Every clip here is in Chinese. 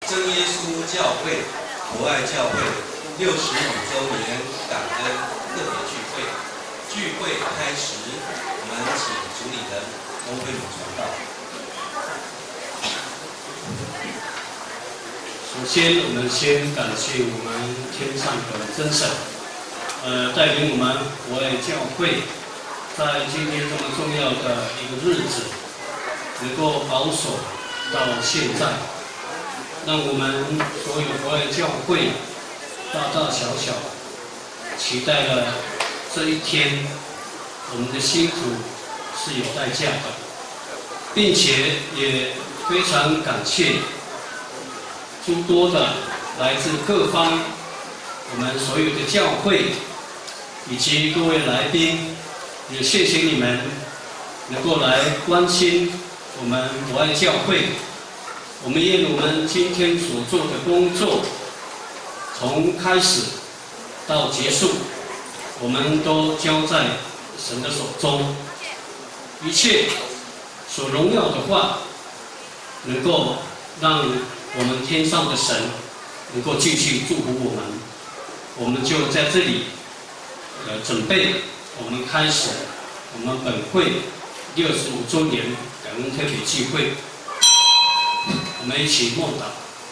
真耶稣教会博爱教会65周年感恩特别聚会。聚会开始，我们请主理人翁慧敏传道。 首先，我们先感谢我们天上的真神，带领我们博爱教会，在今天这么重要的一个日子，能够保守到现在。 让我们所有博爱教会大大小小期待了这一天，我们的辛苦是有代价的，并且也非常感谢诸多的来自各方我们所有的教会以及各位来宾，也谢谢你们能够来关心我们博爱教会。 我们愿我们今天所做的工作，从开始到结束，我们都交在神的手中。一切所荣耀的话，能够让我们天上的神能够继续祝福我们。我们就在这里，准备我们开始我们本会65周年感恩特别聚会。 我们一起默祷。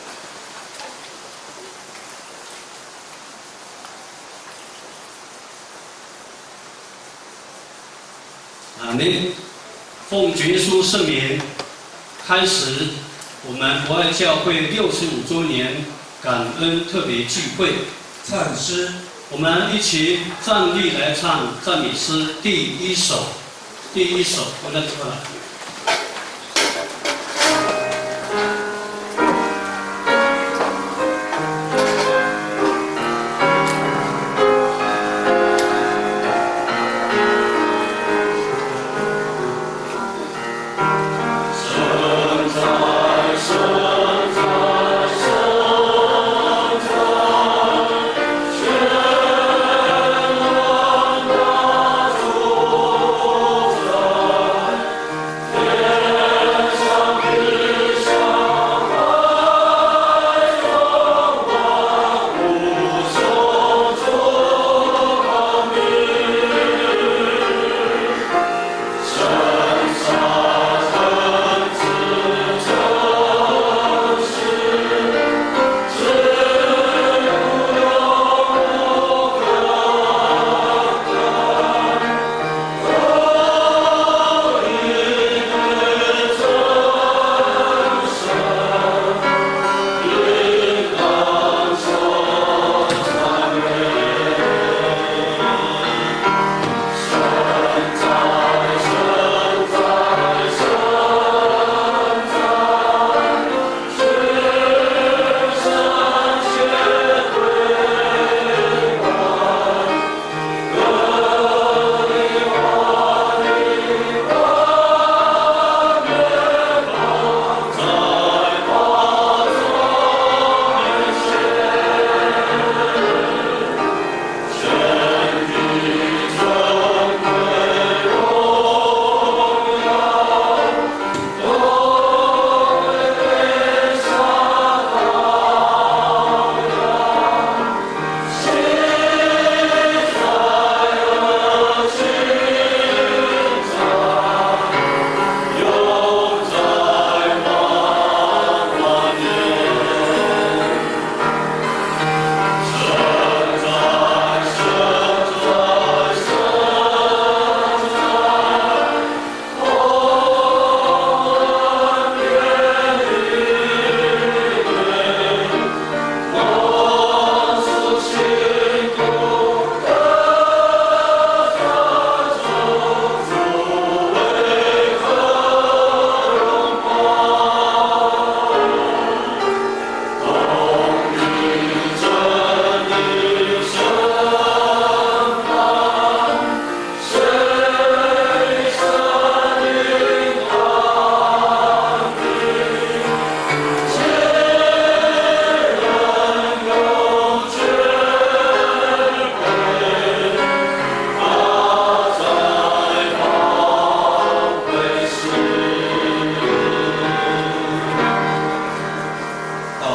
阿们。奉主耶稣圣名，开始我们博爱教会65周年感恩特别聚会。 唱诗， 我们一起站立来唱赞美诗第一首。我来出来。 神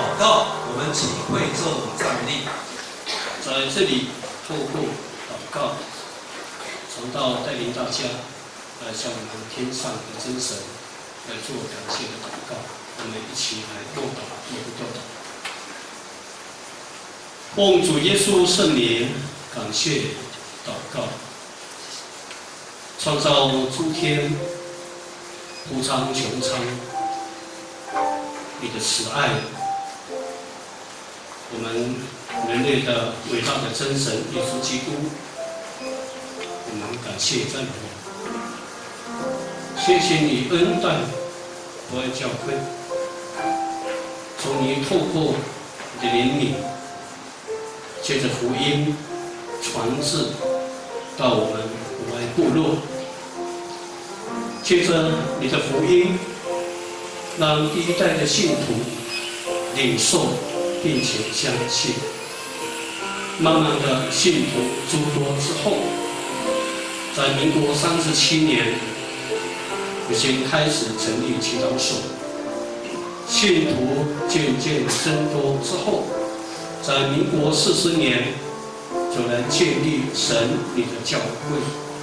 祷告，我们请会众站立。 在这里透过祷告，传道带领大家来向我们天上的真神来做感谢的祷告。我们一起来默祷，也不祷。奉主耶稣圣名，感谢祷告。创造诸天，铺苍穹苍，你的慈爱，我们人类的伟大的真神耶稣基督，我们感谢赞美你，谢谢你恩待博爱教会，从你透过你的怜悯，借着福音传至到我们博爱部落，借着你的福音，让第一代的信徒领受并且相信。慢慢的，信徒诸多之后，在民国37年，已经开始成立祈祷所。信徒渐渐增多之后，在民国40年，就来建立神你的教会。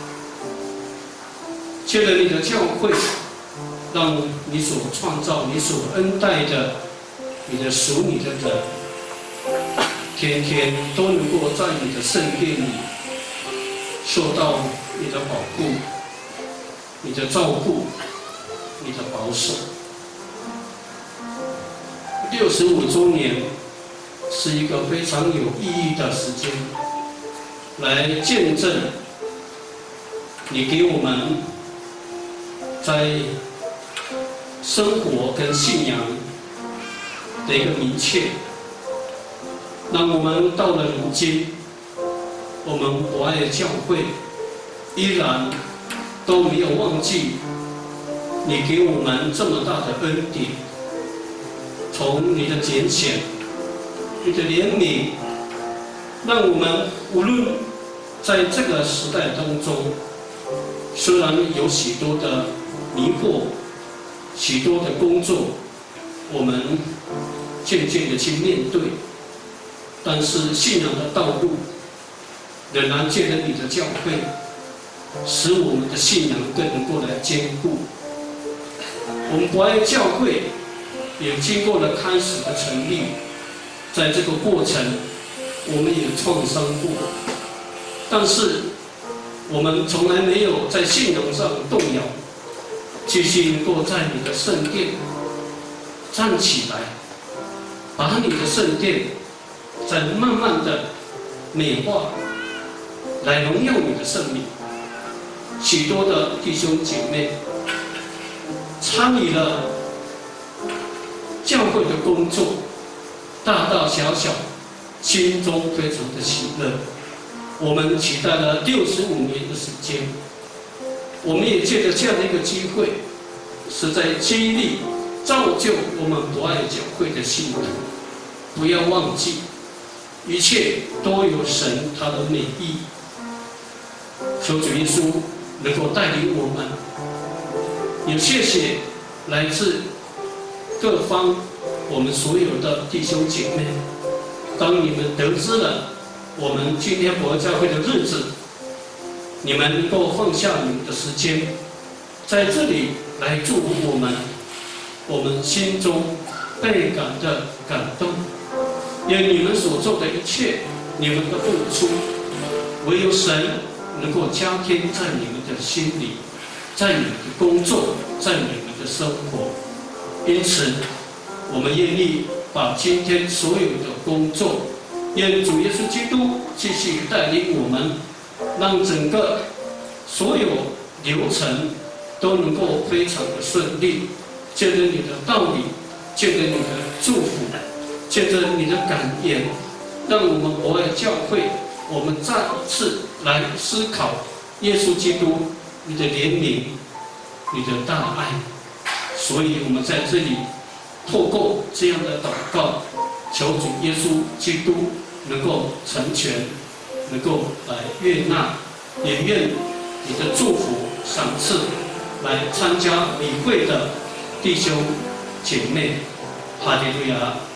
借着你的教会，让你所创造、你所恩待的、你的属你的人，天天都能够在你的圣殿里受到你的保护、你的照顾、你的保守。65周年是一个非常有意义的时间，来见证你给我们在生活跟信仰的一个明确，让我们到了如今，我们博爱教会依然都没有忘记你给我们这么大的恩典，从你的拣选、你的怜悯，让我们无论在这个时代当中，虽然有许多的迷惑、许多的工作，我们渐渐的去面对，但是信仰的道路仍然借着你的教会，使我们的信仰更能够来坚固。我们博爱教会也经过了开始的成立，在这个过程，我们也创伤过，但是我们从来没有在信仰上动摇，继续能够在你的圣殿站起来，把你的圣殿再慢慢的美化，来荣耀你的圣名。许多的弟兄姐妹参与了教会的工作，大大小小，心中非常的喜乐。我们期待了65年的时间，我们也借着这样的一个机会，是在激励、造就我们博爱教会的信徒。不要忘记，一切都有神他的美意。求主耶稣能够带领我们，也谢谢来自各方我们所有的弟兄姐妹。当你们得知了我们今天博爱教会的日子，你们能够放下你们的时间，在这里来祝福我们，我们心中倍感的感动。愿你们所做的一切，你们的付出，唯有神能够加添在你们的心里，在你们的工作，在你们的生活。因此，我们愿意把今天所有的工作，愿主耶稣基督继续带领我们，让整个所有流程都能够非常的顺利。借着你的道理，借着你的祝福，借着你的感言，让我们博爱教会，我们再一次来思考耶稣基督你的怜悯，你的大爱。所以我们在这里透过这样的祷告，求主耶稣基督能够成全，能够来悦纳，也愿你的祝福赏赐来参加理会的弟兄姐妹。哈利路亚。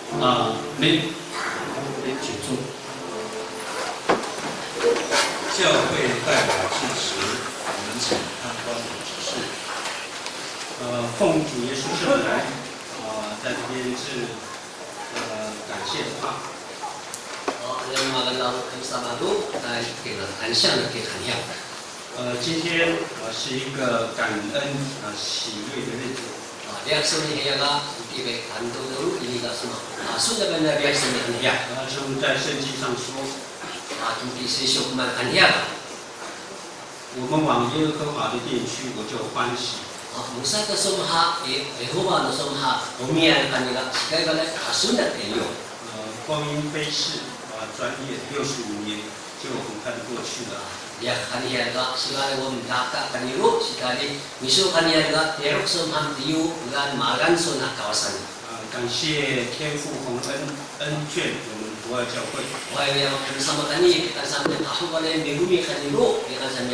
没请坐。 教会代表致辞，我们请判官的指示。 奉主耶稣圣来，在这边是感谢的话。 Yang magandang sabado ay kinakansya na kikanya. 今天是一个感恩喜悦的日子。 Biar sumihaya ikibe kanto dulu ini ka suma. Sudah benar biar sumihaya. 正如在圣经上说， Tunti sesuk makanya. 我们往耶和华的殿去，我就欢喜。 Musa ka sumha Yehova no sumha umiyan kanila sikay bala kasunat kayo. 光阴飞逝，转眼65年就很快的过去了。 Ya kaniya ka sigara wo mdaka kanilo sikali miso kaniya ka terok sumham tiyo gan magan suna kawasan. 感谢天父洪恩眷我们博爱教会。 Why yang bersama kani kita sampai tahu kalau megumi kanilo kita sampai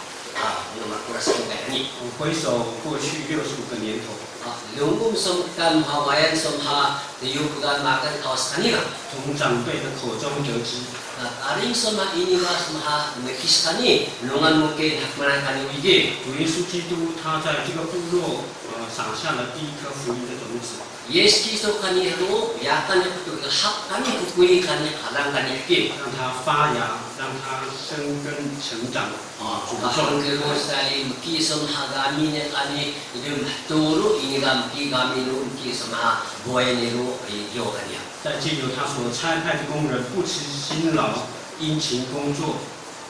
makuras kani. 回首过去65个年头， Lungkum sumkan hawayan sumha tiyo gan magan kawas kanila. 从长辈的口中得知， Aring sumha ini ka sumha mekis kani lungan mungkin hakmana kani wige. 主耶稣基督他在这个部落撒下了第一颗福音的种子。 Yes kiso kani ro yakan itu hak kani kukui kani halang kani ke. 让它发芽，让它生根成长，茁壮。 Kahang kero sali kiso hagami ne kani itu turu ini gampi kami ro kiso ma boy ne ro yo kani. 再借由他所差派的工人不辞辛劳，殷勤工作，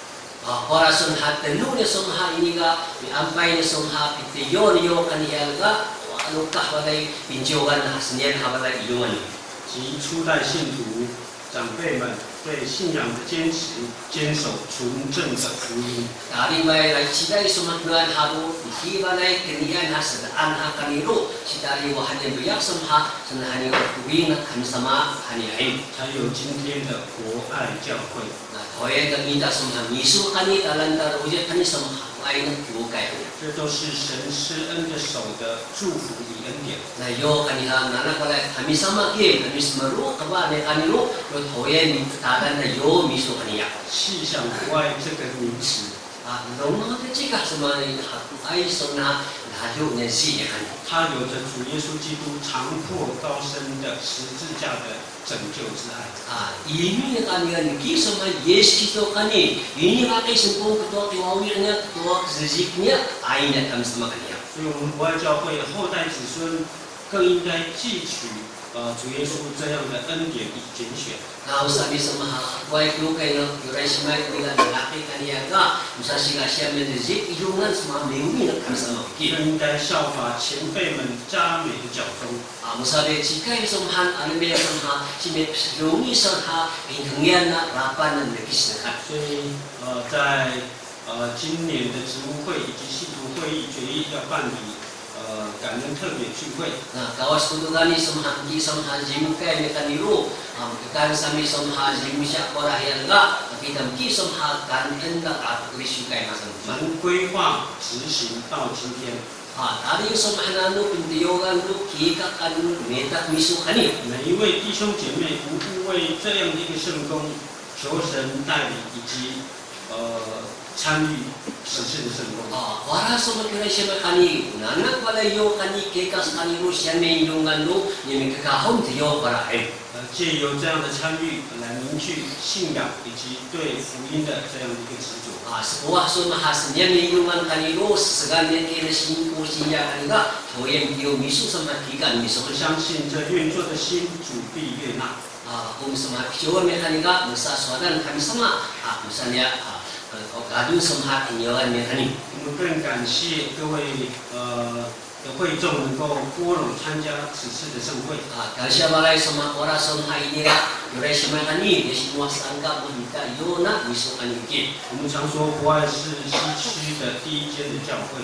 Para sumha tenu ne sumha ini ka ampai ne sumha pitiyo yo kani ga ano kahwalay pinjogan hasnian hawalay ilungan. 及初代信徒长辈们对信仰的坚持，坚守纯正的福音。 Tadi may nagsiday sumatnuan habo, ikibalay kaniyan hasadaan ha kaniro, sitali wahanyan biyak sumha, sanahan yung tuwing at kamsama haniyain. 才有今天的博爱教会。 Na toye gamita sumha miso kani talanta roja kani sumha ay nagkiwukay. 这都是神施恩的手的祝福与恩典。 Na yo kaniha nanak walay kami sama kim, kami samaru kaba ne kaniro, yo toye ni talan na yo miso kaniya. 细想博爱这个名词， Nung mga kachika sumha ay sumha layo na siya kani. 它有着主耶稣基督长阔高深的十字架的拯救之爱。 Ini kanian kisah yes kita kani ini pakai sempurna ketua tiwawirnya ketua ziziknya aina kami sama kania. 所以，我们博爱教会后代子孙更应该汲取主耶稣这样的恩典与拣选。 Kau sabi sama kuai kau kaino yurai semai kuila laki kania ka musasi kasih menzizik ilungan semua minggu kami sama 更 kita. 应该效法前辈们佳美的脚踪。 Musabe jika sumhan anime sumha sime lungi sumha hinggian na rapan na lekis na. 所以，在今年的职务会以及信徒会议决议要办理感恩特别聚会。 Nah, kawas kudugani sumha di sumha jimu kay ni kaniro, kan sami sumha jimu siya korahian ga, kita ki sumha kan enda at wisu kay 我 masan. 们规划执行到今天， Tadi sumha nanu pintiyogan lu kika kanu metak misu kani. 每一位弟兄姐妹无不为这样的一个圣工求神带领以及参与实事的圣工。 Para sumha kira siya kani, nanak wala yo kani kekas kaniro siya may ilungan lu, yung kakahom tiyo para ay. 借由这样的参与来凝聚信仰以及对福音的这样的一个执着。 Sebuah sumha niya may ilungan kaniro, segan niya kina sinpo siya kanila, toyem tiyo misu sama kikan misu 我相信这运作的心主必悦纳。 kung sama picture may kanila, musa swadan kami sama, musanya kadun sumha inyogan may kani. 我们更感谢各位的会众能够拨拢参加此次的盛会。 Kasya balay sama ora sumha inira, yuray siya kani, yasi muwas angka mahita yona misu kaniki. 我们常说博爱是西区的第一间的教会，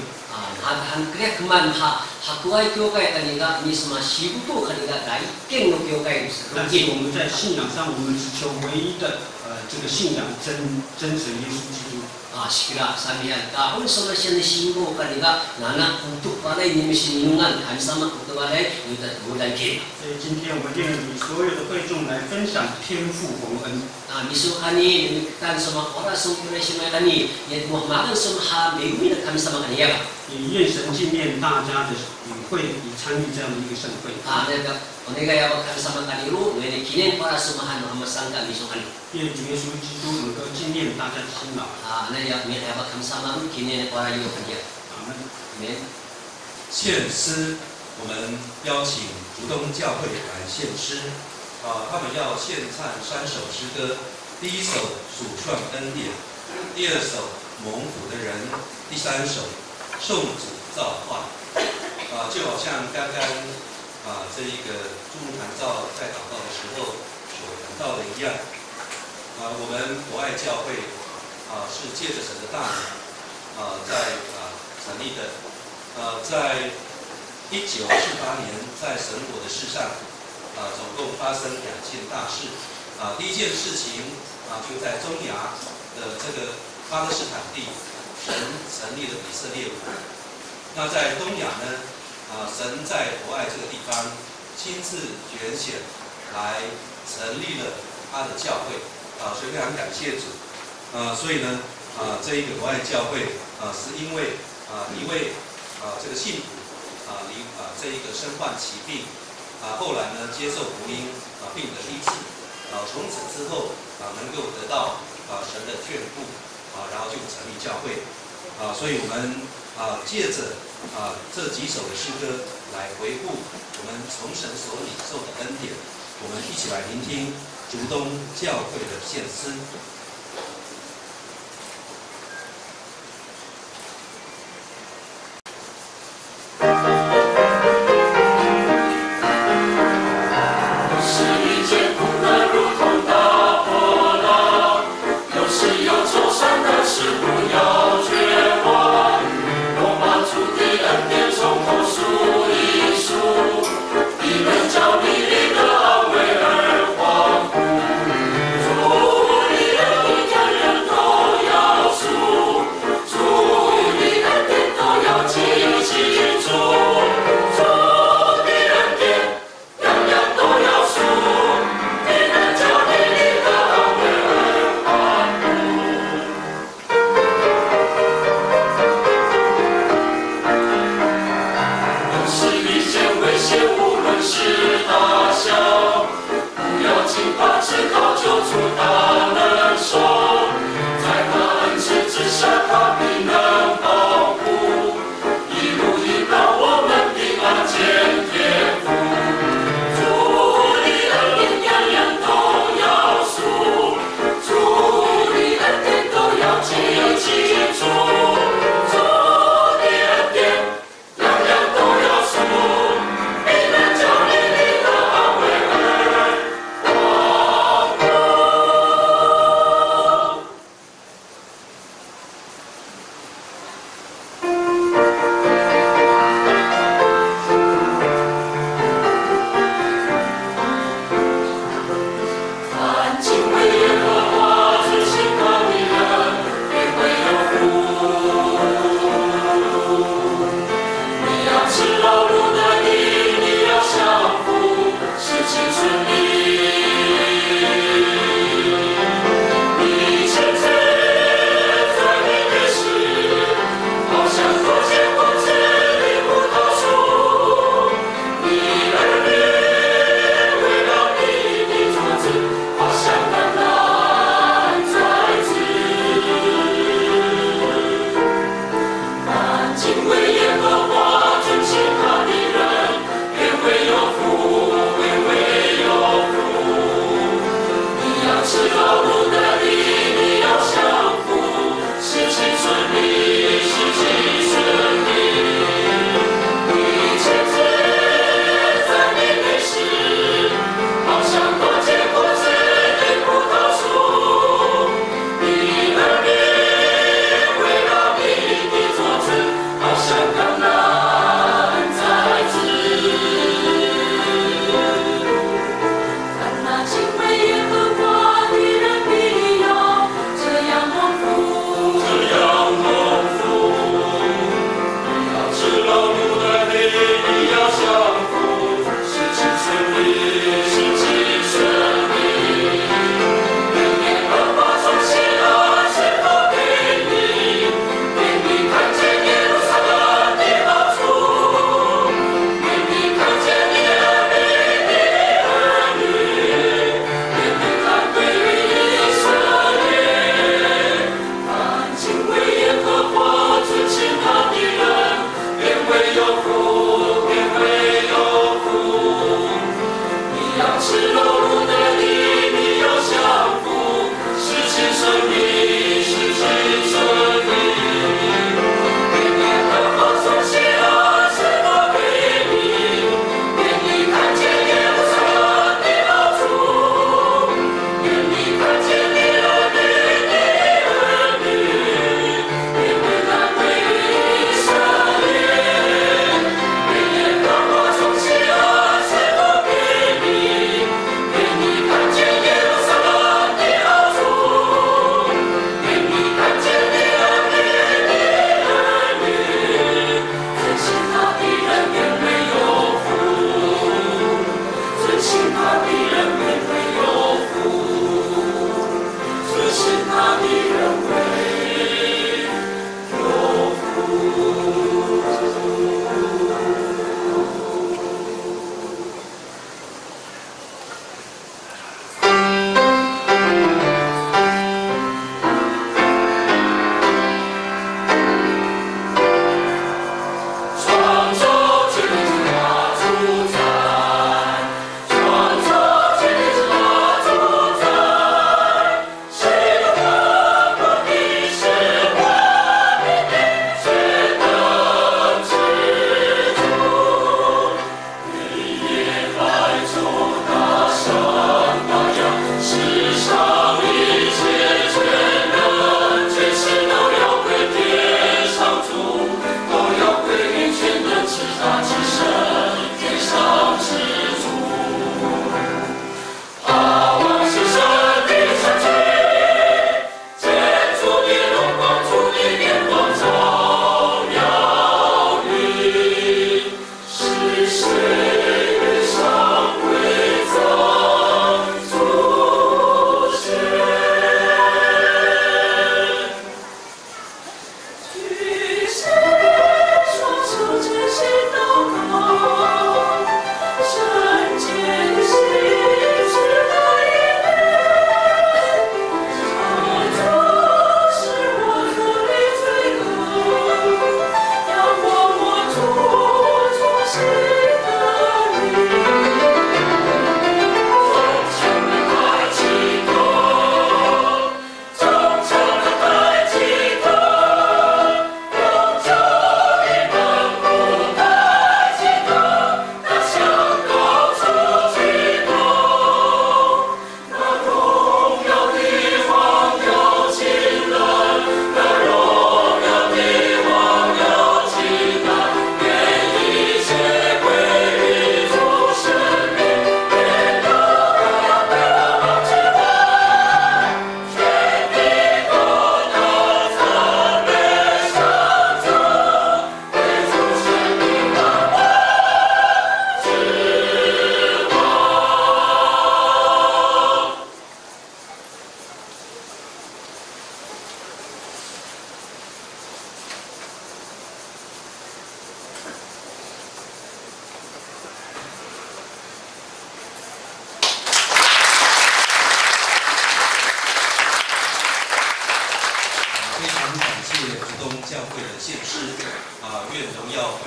Han kaya keman hakuay kyokay kanila, ini sama shibuto kanila dai keng no kyokay 但是我们在信仰上，我们只求唯一的这个信仰真神耶稣基督。 Sikira sabihan kahon sama siya ni singo kanila, nanak untuk palay ni misinungan, kami sama kuto tuwalay yutat bulan kin. 所以今天我们愿意所有的会众来分享天父洪恩。 Misukani demikian semua orang sumber kani yang Muhammad semua megumi kami sama kaniya. 也愿神纪念大家的与会，以参与这样的一个盛会。 Onega ya kami sama kaniru, ini kini para semua Muhammad sangka misukani. 愿主耶稣基督能够纪念大家的辛劳。 那ya kami sama kini para yo kaniya. 阿门。 Amen. 献诗，我们邀请竹东教会来献诗。他们要献唱3首诗歌，第1首主创恩典，第2首蒙福的人，第3首颂主造化。就好像刚刚这一个朱木坛照在祷告的时候所谈到的一样，我们博爱教会是借着神的大能在成立的。在1948年，在神国的事上，总共发生2件大事。第一件事情就在中亚的这个巴勒斯坦地，神成立了以色列国。那在东亚呢，神在博爱这个地方亲自拣选来成立了他的教会，所以非常感谢主。所以呢，这一个博爱教会是因为一位这个信徒这一个身患疾病，后来呢接受福音，病得医治，从此之后能够得到神的眷顾，然后就成立教会，所以我们借着这几首的诗歌来回顾我们从神所领受的恩典，我们一起来聆听竹东教会的献诗。 叫你的安慰而欢呼，主你的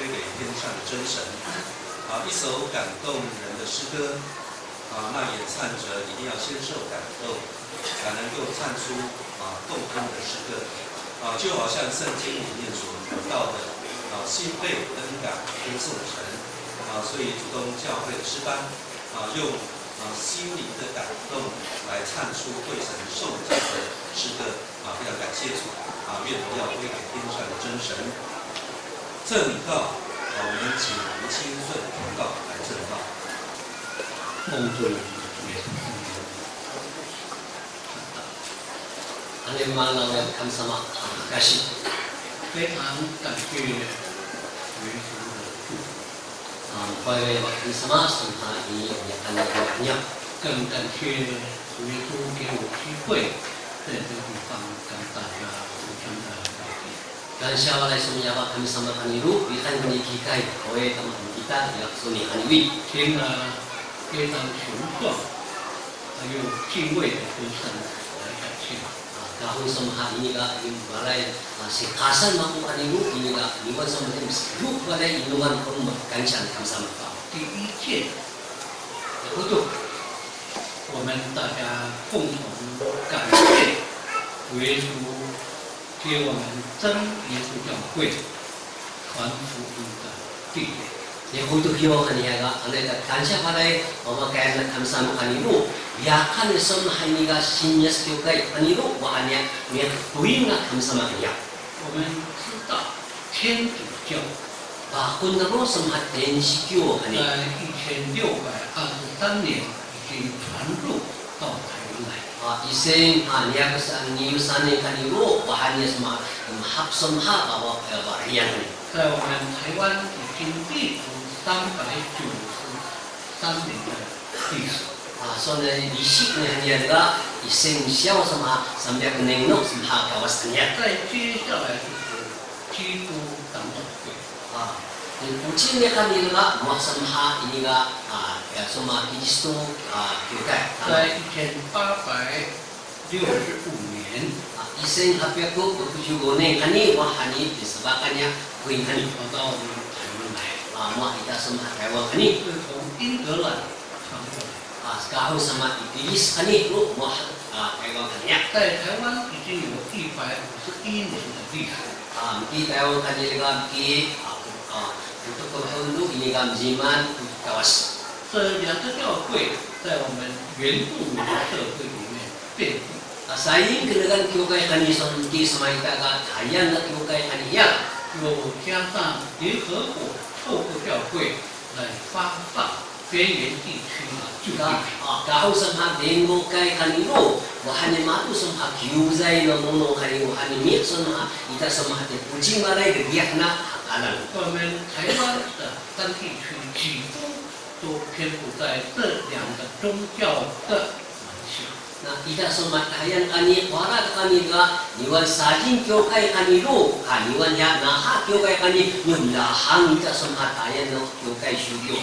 给天上的真神。一首感动人的诗歌，那演唱者一定要先受感动，才能够唱出动听的诗歌。就好像圣经里面所提到的，心被恩感跟颂神，所以主动教会的诗班，用心灵的感动来唱出对神颂赞的诗歌，非常感谢主，愿荣耀归给天上的真神。正道，我们请吴清顺传道来正道。 梦中 하나님만나면 감사마 가시 非常感谢耶稣的祝福， 과외와 감사마 선하이 하나님이야 更感谢主耶稣给我机会在这个地方跟大家互相的聊天。 감사와 말씀이야와 감사마 하니루 위한 분이 기가이 거에 담은 기타 약손이 하니위 听了非常雄壮还有敬畏的歌声来感谢。 kahon samaha iniga yung balay si kasan maku haniru iniga iwan sama dem lu balay inuman kong kancan kamsama 第一件，我们大家共同感谢主耶稣给我们真耶稣教会传福音的地点。 Yahudu hiyo kaniyaga anayda kansya balay kaya na kamsama haniru yakan som haniga sinyas kyukay haniru wa anya niya tuwing na kamsama kaniya 我们知道天主教 bakun na ro som haten sikyo 在 hani 1623年已经传入到台湾来。 iseng niya kasan niyusan kaniru wa anya sama hapsom ha bawa bariyan 在我们台湾已经立足393年的历史。 so na isip na niya iseng siyaw sama sambiak nengno sama kawas niya 再接下来就是基督长老会， Kucing niya kanila mo sama iniga sama Kristo kita 在1865年 iseng hapya ko pagkujugonen kani wa hani disebabkannya kuin hani 传到我们台湾来， mo kita sama Taiwan kani 是从英格兰传过来。 sekarang sama Inggris kani lu mo Taiwan kani 在台湾已经有151年的历史。 di Taiwan kanila ki untuk penghulu ini gamziman kawas 这两个教会在我们原住民社会里面遍布。 Saing kinagan kyukay kani sonti samaita ka kayan na kyukay kaniya 又加上联合国透过教会来发放边缘地区的救济品。 kahau sama dengo kay kanilo wahani matu sama kyuzay no mono kani wahani mit sama ita sama hati pucing balay gebiak na hakalan 我们台湾的三地区几乎都偏布在这两个宗教的门下。 na ita sama kayan kani wala kanila niwan sajin kyukay kanilo kaniwan ya na ha kyukay kani yung lahang ita sama kayan no kyukay shugyo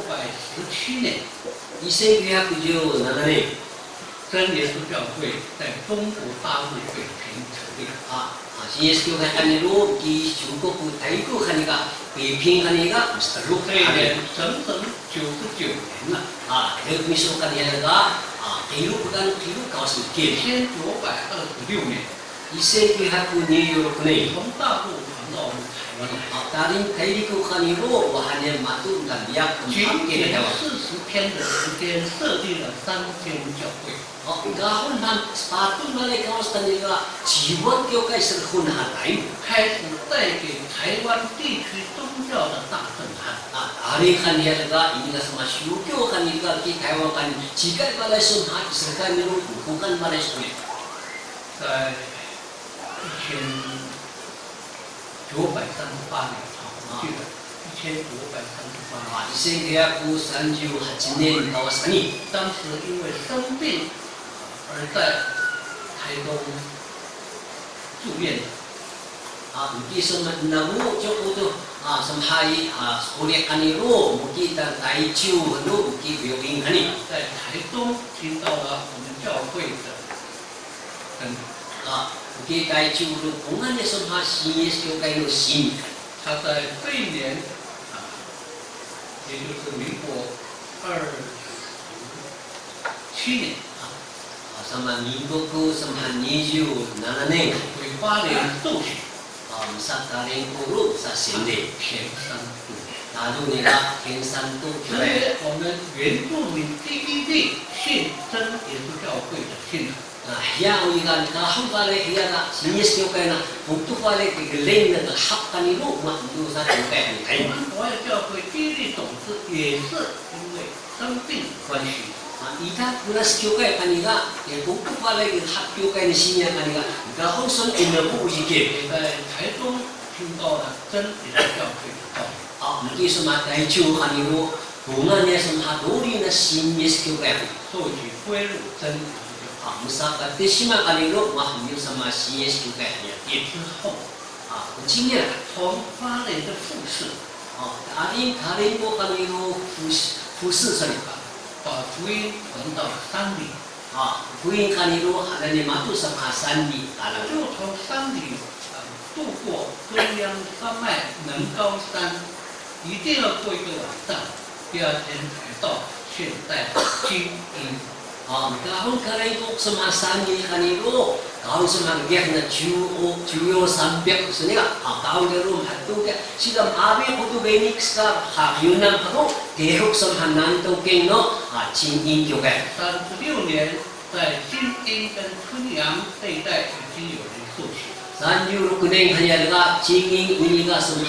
1917年， isay kaya kujo nanane 真耶稣教会在中国大陆北平成立。 CSQ kanilo ki suko ku taiku kaniga piping kaniga misteruk 这一年整整99年了， Dek miso kaniga kilu kawas mikir 1926年， ise ki haku New York ne 从大陆传到我们台湾来， tarin kailiku kanilo wahanya matu dan biak 仅 kumpak 仅 kini kawas 40天的时间设立了3间教会。 gahon han sepatu nale kawas kaniga jiwat kyo kai serhun hatai 开始带给台湾地区宗教的大震撼。 Ari kaniga ini sama syukyo kaniga ki Taiwan kan jika balai sumha serkan niru bukan balai sumha 在1938年，我记得1938年， Iseng ku sanju hajinen kawas kani 当时因为生病而在台东住院的。 Mungkin sama nabu joko tu samhai sekolah kaniru mungkin tai ciu hanu mungkin biobing kani 在台东听到了我们教会的 mungkin tai ciu tu pungan dia samha sinis kyo kai no sim 他他在这一年也就是民国27年 민국구 27년 为花莲受洗， 사카랭코로 사신데 田山度。 나중에가 경산도 所 교회 以我们原住民第一位信真耶稣教会的信徒。 hiya uigan kahambale hiya na sinis 교회나 북두발의 그 랭는 합간이로 만두사 교회 我们国外教会第一粒种子也是因为生病关系。 이타 플러스 교회 아니가 북두발의 합교회의 신약 아니가 그 홍선 있는 부부지게 也在台中听到了真耶稣教会的道理， 여기서 마다이주 아니로 동안에서 하도리나 신예수 교회 受洗归入真耶稣教会。 무사가 뜻이만 아니로 와하미우사마 신예수 교회 아니야 之后， 今年从花莲的富士 다른 곳 아니로 부스서니까 把福音传到山里， 부인 아니로 하나님 마투사마 산디 알아 就从山里渡过中央山脉能高山，一定要过一个晚上，第二天才到现在精英。 kahon karay ko sa mga sandi kanilo, kahon sa mga giyak na juyo sambyak sa nila, kahon garo mahado ka, sila maabi ko to benix ka, yunang ako, tehok sa mga nantong kayo no, chingin kyo ka. 36年，在精英跟春阳这一带已经有人受洗。 36年kanya chingin uniga sa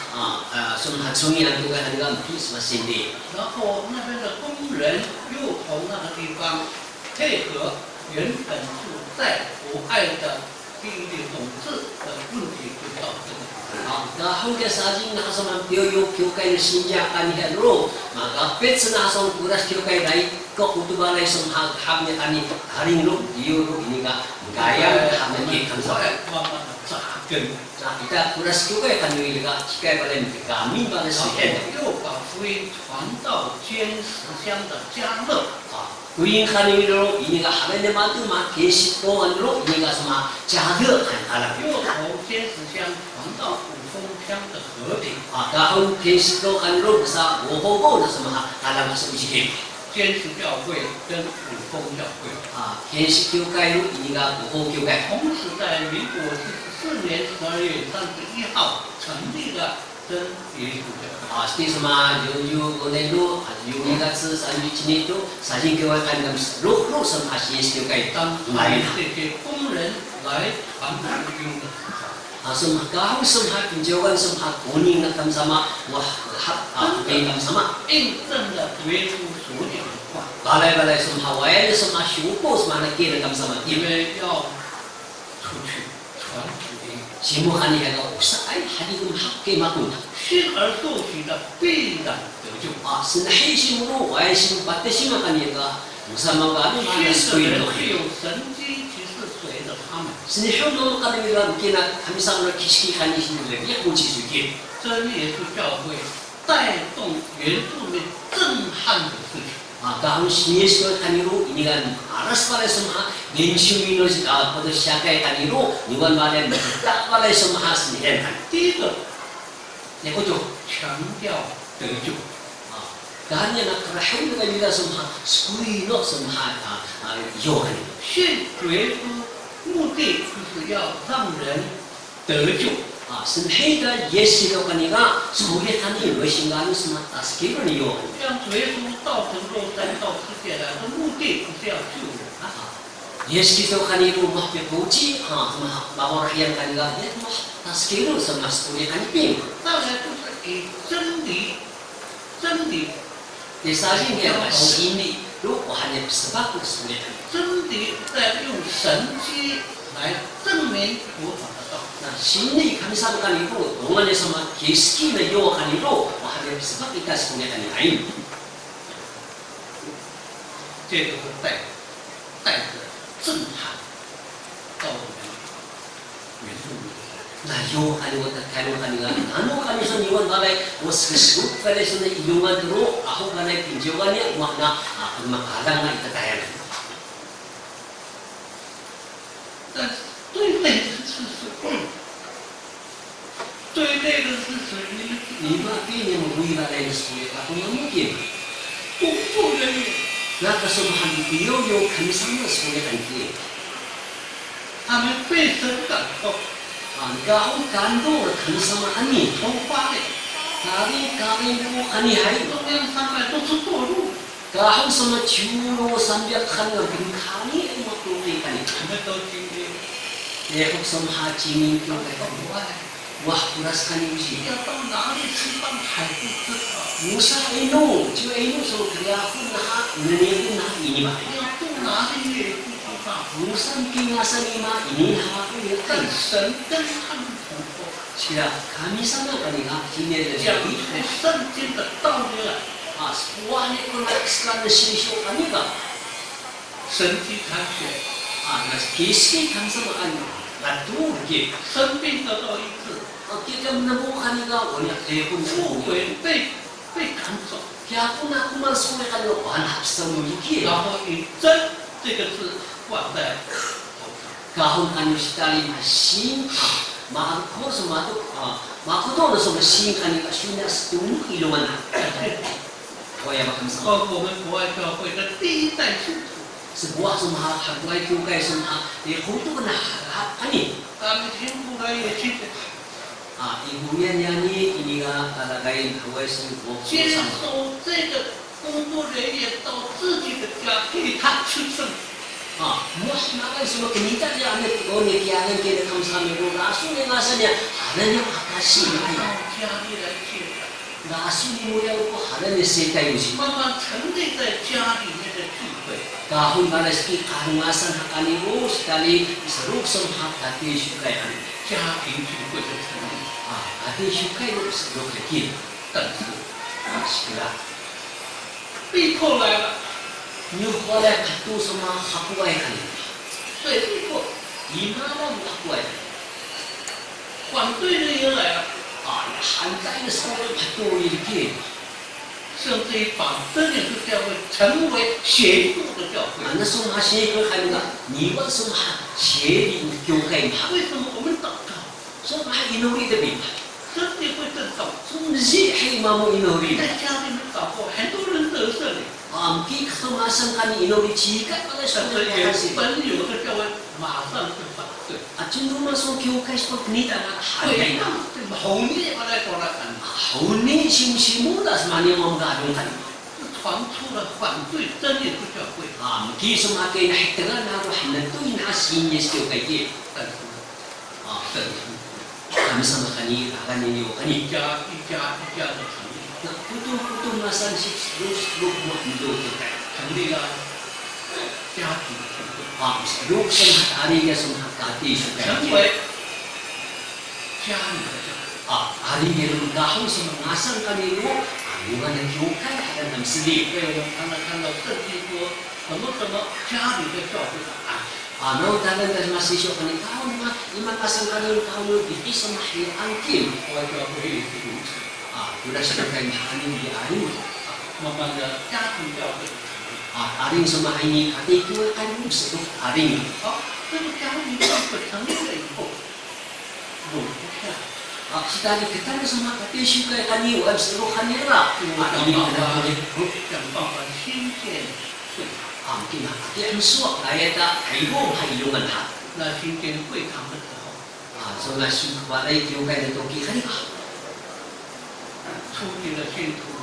mga sungian kyo ka haniga mpis masindi. 然后那边的工人又从那个地方配合原本就在国外的第一粒种子的问题就到这里。 Kahon ka sa ating nakasamang piyo kyo kayo sinja kaniya ro, magapit sa nasong kuras kyo kayo dahil kutubalay sa mga hamya kani haring ro, iyo ro iniga gaya hamya kay kansa. 慢慢的扎根， Kita kuras kyo kayo kaniyo iliga chikay pala kami pala 然 si 后 Ed. 又把福音传到尖石乡的嘉乐。 Kuyin kaniyo ro iniga hamya na matu makesip ko ano iniga sa mga jaga kan alam. 又从尖石乡传到五峰乡的和平。 Kahon kesip ko kaniro sa wohogo na sa mga alam sa ujikim. 坚持教会跟五峰教会， kesip kyo kayo iniga woho kyo kayo. 同时在民国44年12月31号成立了真耶稣教会。 Pasti sama Yuyu Onendo, Yuyu Gatsu, Sanjuichi Nito, Sajin Kyo Kan Gam Ruk sama Hasis Kyo Kai 当 Lain. 这些工人来传福音的时候， Asum kahong sumha pinjogan sumha kuning na kam sama wah hap kay kam sama. 印证了耶稣所讲的话， Balay sumha wael sumha shupo sumha na kay kam sama. 因为要出去传福音， Simuhan niya ga usa ay hadi kum hap kay makunta. 信而受洗的必然得救。 Sinahi simuro wael simu pati sima kaniya ga musama ga mana 信的 skuin 人 to. 是有神机骑士随着他们。 Sinihong no kanila kina kamisama na kiski kanisin le ya kunci suki. 真耶稣教会带动原住民震撼的事情。 Kahong sinis ko kaniro inigan aras pala sumha gensumino pada siyakai kaniro niwan pala tak pala sumha sinihan. 第一个 Neko jo 强调得救， kahanya nakrahul ka nila sumha skuino sumha yo kaniro. 信主耶稣目的就是要让人得救。 Sinhida yesilo kaniga sulit hani wesingano sumha taskiro niyo. 让主耶稣道成肉身到世界来的目的不是要救人啊， Yes kito kaniro mahpipuji sumha mawarayan kaniga yet mah taskiro sumha sulit kanipin. 再来就是以真理 Desahin niya ba sini lo hanya sebab sulit. 真理在用神迹来证明佛法的道。 Sini kami sa kaniro, dongan sa mga kiski na yo kaniro, mahal sa kita sa kunya kaninain. 这个是带着震撼到我们原住民。 Na yo kaniro kanila, ano kami sa niwan balay, was kisuk pala sa na ilungan ro, ako kanay pinjogan niya, wak na makalang na itatayan. 但是对内的支持，对内的支持你把给你们回来的时候，他都能给。 工作人员， 那个时候还没有看上的时候的感觉。 他们非常感动。 高感动的看上了安妮， 从花莲， 咖喱不安妮还有。 中央山脉都是堕入。 高什么9300看的平卡尼么多的看。 他们都经历。 也不什么哈经历就在哇，不然是看你不行。 要到哪里吃饭还不知道。 不是弄，就弄说可能混哈，那你混哈你嘛。 要住哪里也不知道。 不是跟阿三你嘛，你哈会跟神跟他们同过。 是啊，神様がね、今年的讲圣经的道理啊，哇，那个那个的新修神が神迹参学啊，那是決して神様がどうけ生病得到医治。 結局那麼神が我哋結婚富貴被趕走。 結婚那kuma所謂嘅還合神の意見。 然後以真這個字掛在頭上。 結婚の下に信まあこそまとまことのその信神が信なすという色がない。我也不神様。 我们国外教會的第一代信徒。 是我什麼國外教會什麼本当な何？ 他們天父來也去 ibu ini ga talagai kawai sing ko 接受这个工作人员到自己的家给他吃剩。 Mas makan semua kenita dia anak ko ni kiangan kaya kam sa mero rasu ni ngasa niya hanan yung akasi ni. 家里来接待。 rasu ni mo yaw ko hanan ni setay mo siya. 慢慢沉溺在家里面的聚会。 Kahon balas ki kahangasan hakani mo sekali seruk semhat kati syukay ani. 家庭聚会的成立。 kati syukay mo seruk lagi. 但是 segera 逼迫来了。 New wala katu sama hakuai kani. 对，逼迫。 Imana mo hakuai. 反对的也来了。 hantai na sa mga patuloy lagi. 甚至于把真理的教会成为邪术的教会。 那什么邪教还那你为什么邪灵教会嘛？ 为什么我们祷告？ 什么还因为的病？ 真理会震动。 什么邪还嘛么因为？ 在家里面祷告，很多人得圣灵。 mungkin kemasan kami因为jika pada suatu hari 本有的教会马上就反对。 cenderung masuk教会seperti ini tak 会让红叶把来过来反对。 红叶simu dah semuanya mau menggadungkan. 传出了反对真理的教会。 mungkin semakin hektaran aku hendak tu ini hasilnya setiap kali. 但是 kami sama kami akan ini 一家的成立。 betul masa terus rumah itu kita 成立了家庭聚会。 如生hari dia semua kati 成为家里的教会。 hari dia gahong semua ngasang kami lu bukan yang juga ada dalam sendiri. 对，我常常看到圣经说什么家里的教会 no dalam dari masih syok kami kau iman pasang kami kau lu di sama hari angkin. 我教会也是如此。 sudah sedangkan kami di hari. 慢慢的家庭教会。 hari semua ini kati itu akan seluruh hari. 好，这个家庭教会成立了以后，容不下。 kita kita semua kati syukai kami wajib seluruh hari lah. ini kenapa dia? 想办法新建会堂。 mungkin kati ang suak kaya tak kayo hayungan ha. 那新建会堂的时候， so na syukai syukai na toki kani ka. 出进了信徒。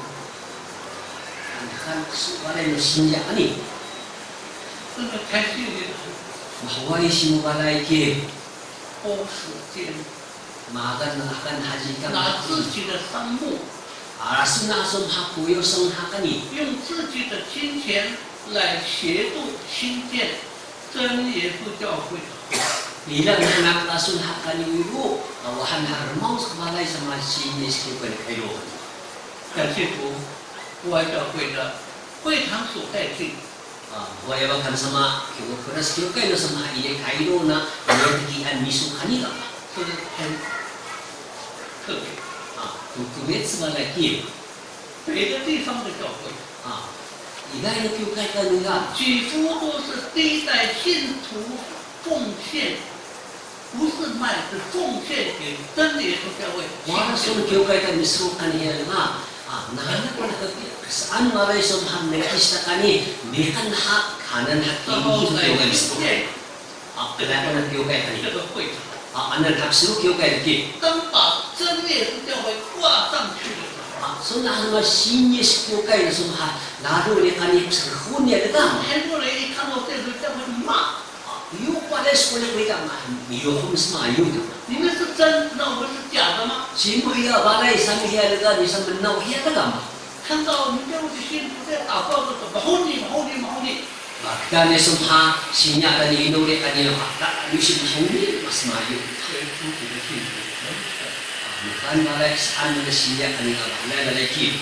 kan wala yung sinya ani. 这个开信的 mahaway si walay ki. 花时间。 magan akan hajikan. 拿自己的商目。 arasun na asum hakuyo sang hakani. 用自己的金钱来协助新建真耶稣教会。 Bilang anak asun hakani wiru, wahan harmau semalai sama sinya istiqbal kayo. 感谢主。国外教会的会堂所在地。 Wala bang sama kung kuras kyo kayo sa mga ile kayo na nagtikian miso kanila. 是很特别。 Tukulit sa malaki. 别的地方的教会。 Igay na kyo kayo kanila. 几乎都是第一代信徒奉献。 Bilang anak asun hakani wiru, wahan harmau semalai sama sinya istiqbal kayo. 拿自己的商目。 Arasun na asum hakuyo sang hakani. 用自己的金钱来协助新建真耶稣教会。 Bilang anak asun hakani wiru, wahan harmau semalai sama sinya istiqbal kayo. 奉献不是卖，是奉献给真耶稣教会。 Wala som kyokai kan misro kaniya nga. Nana ko na saan maray som ham nekista kani mekan ha kanan ha 然 kini 后 so 来 kyokai 今 misro. 天 Kaya ko na kyokai 这 kani. 个会场， Anan hapsiro kyokai ki. 当把真耶稣教会挂上去的时候， So na ma sinye kyokai som ha laro ni kani sa hunya da. 很多人一看到这个教会就骂， Yu pala ko na kuita ma. Yu hum sma yu. 你们是真，那我们是假的吗？ Simo hiya balay sam hiya da ni sam naw hiya da ma. 看到你们教会的信徒在祷告的时候，吼你，吼你，吼你， Kani som ha sinya kani inore kani ha yusim humi mas mayu. 这是主的信徒， Bukan malah saan na siya kanina na lagi.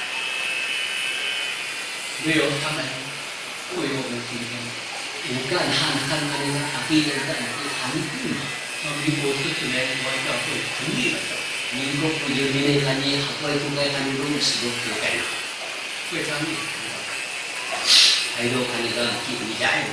没有他们会有我们今天。 Bukan han kanina akin na han. 那民国44年台湾教会成立的时候， Minggo po yung minay kani hakoy kugay kani rum siguro po kayo. 会上立。 Ay do kanina kinijain.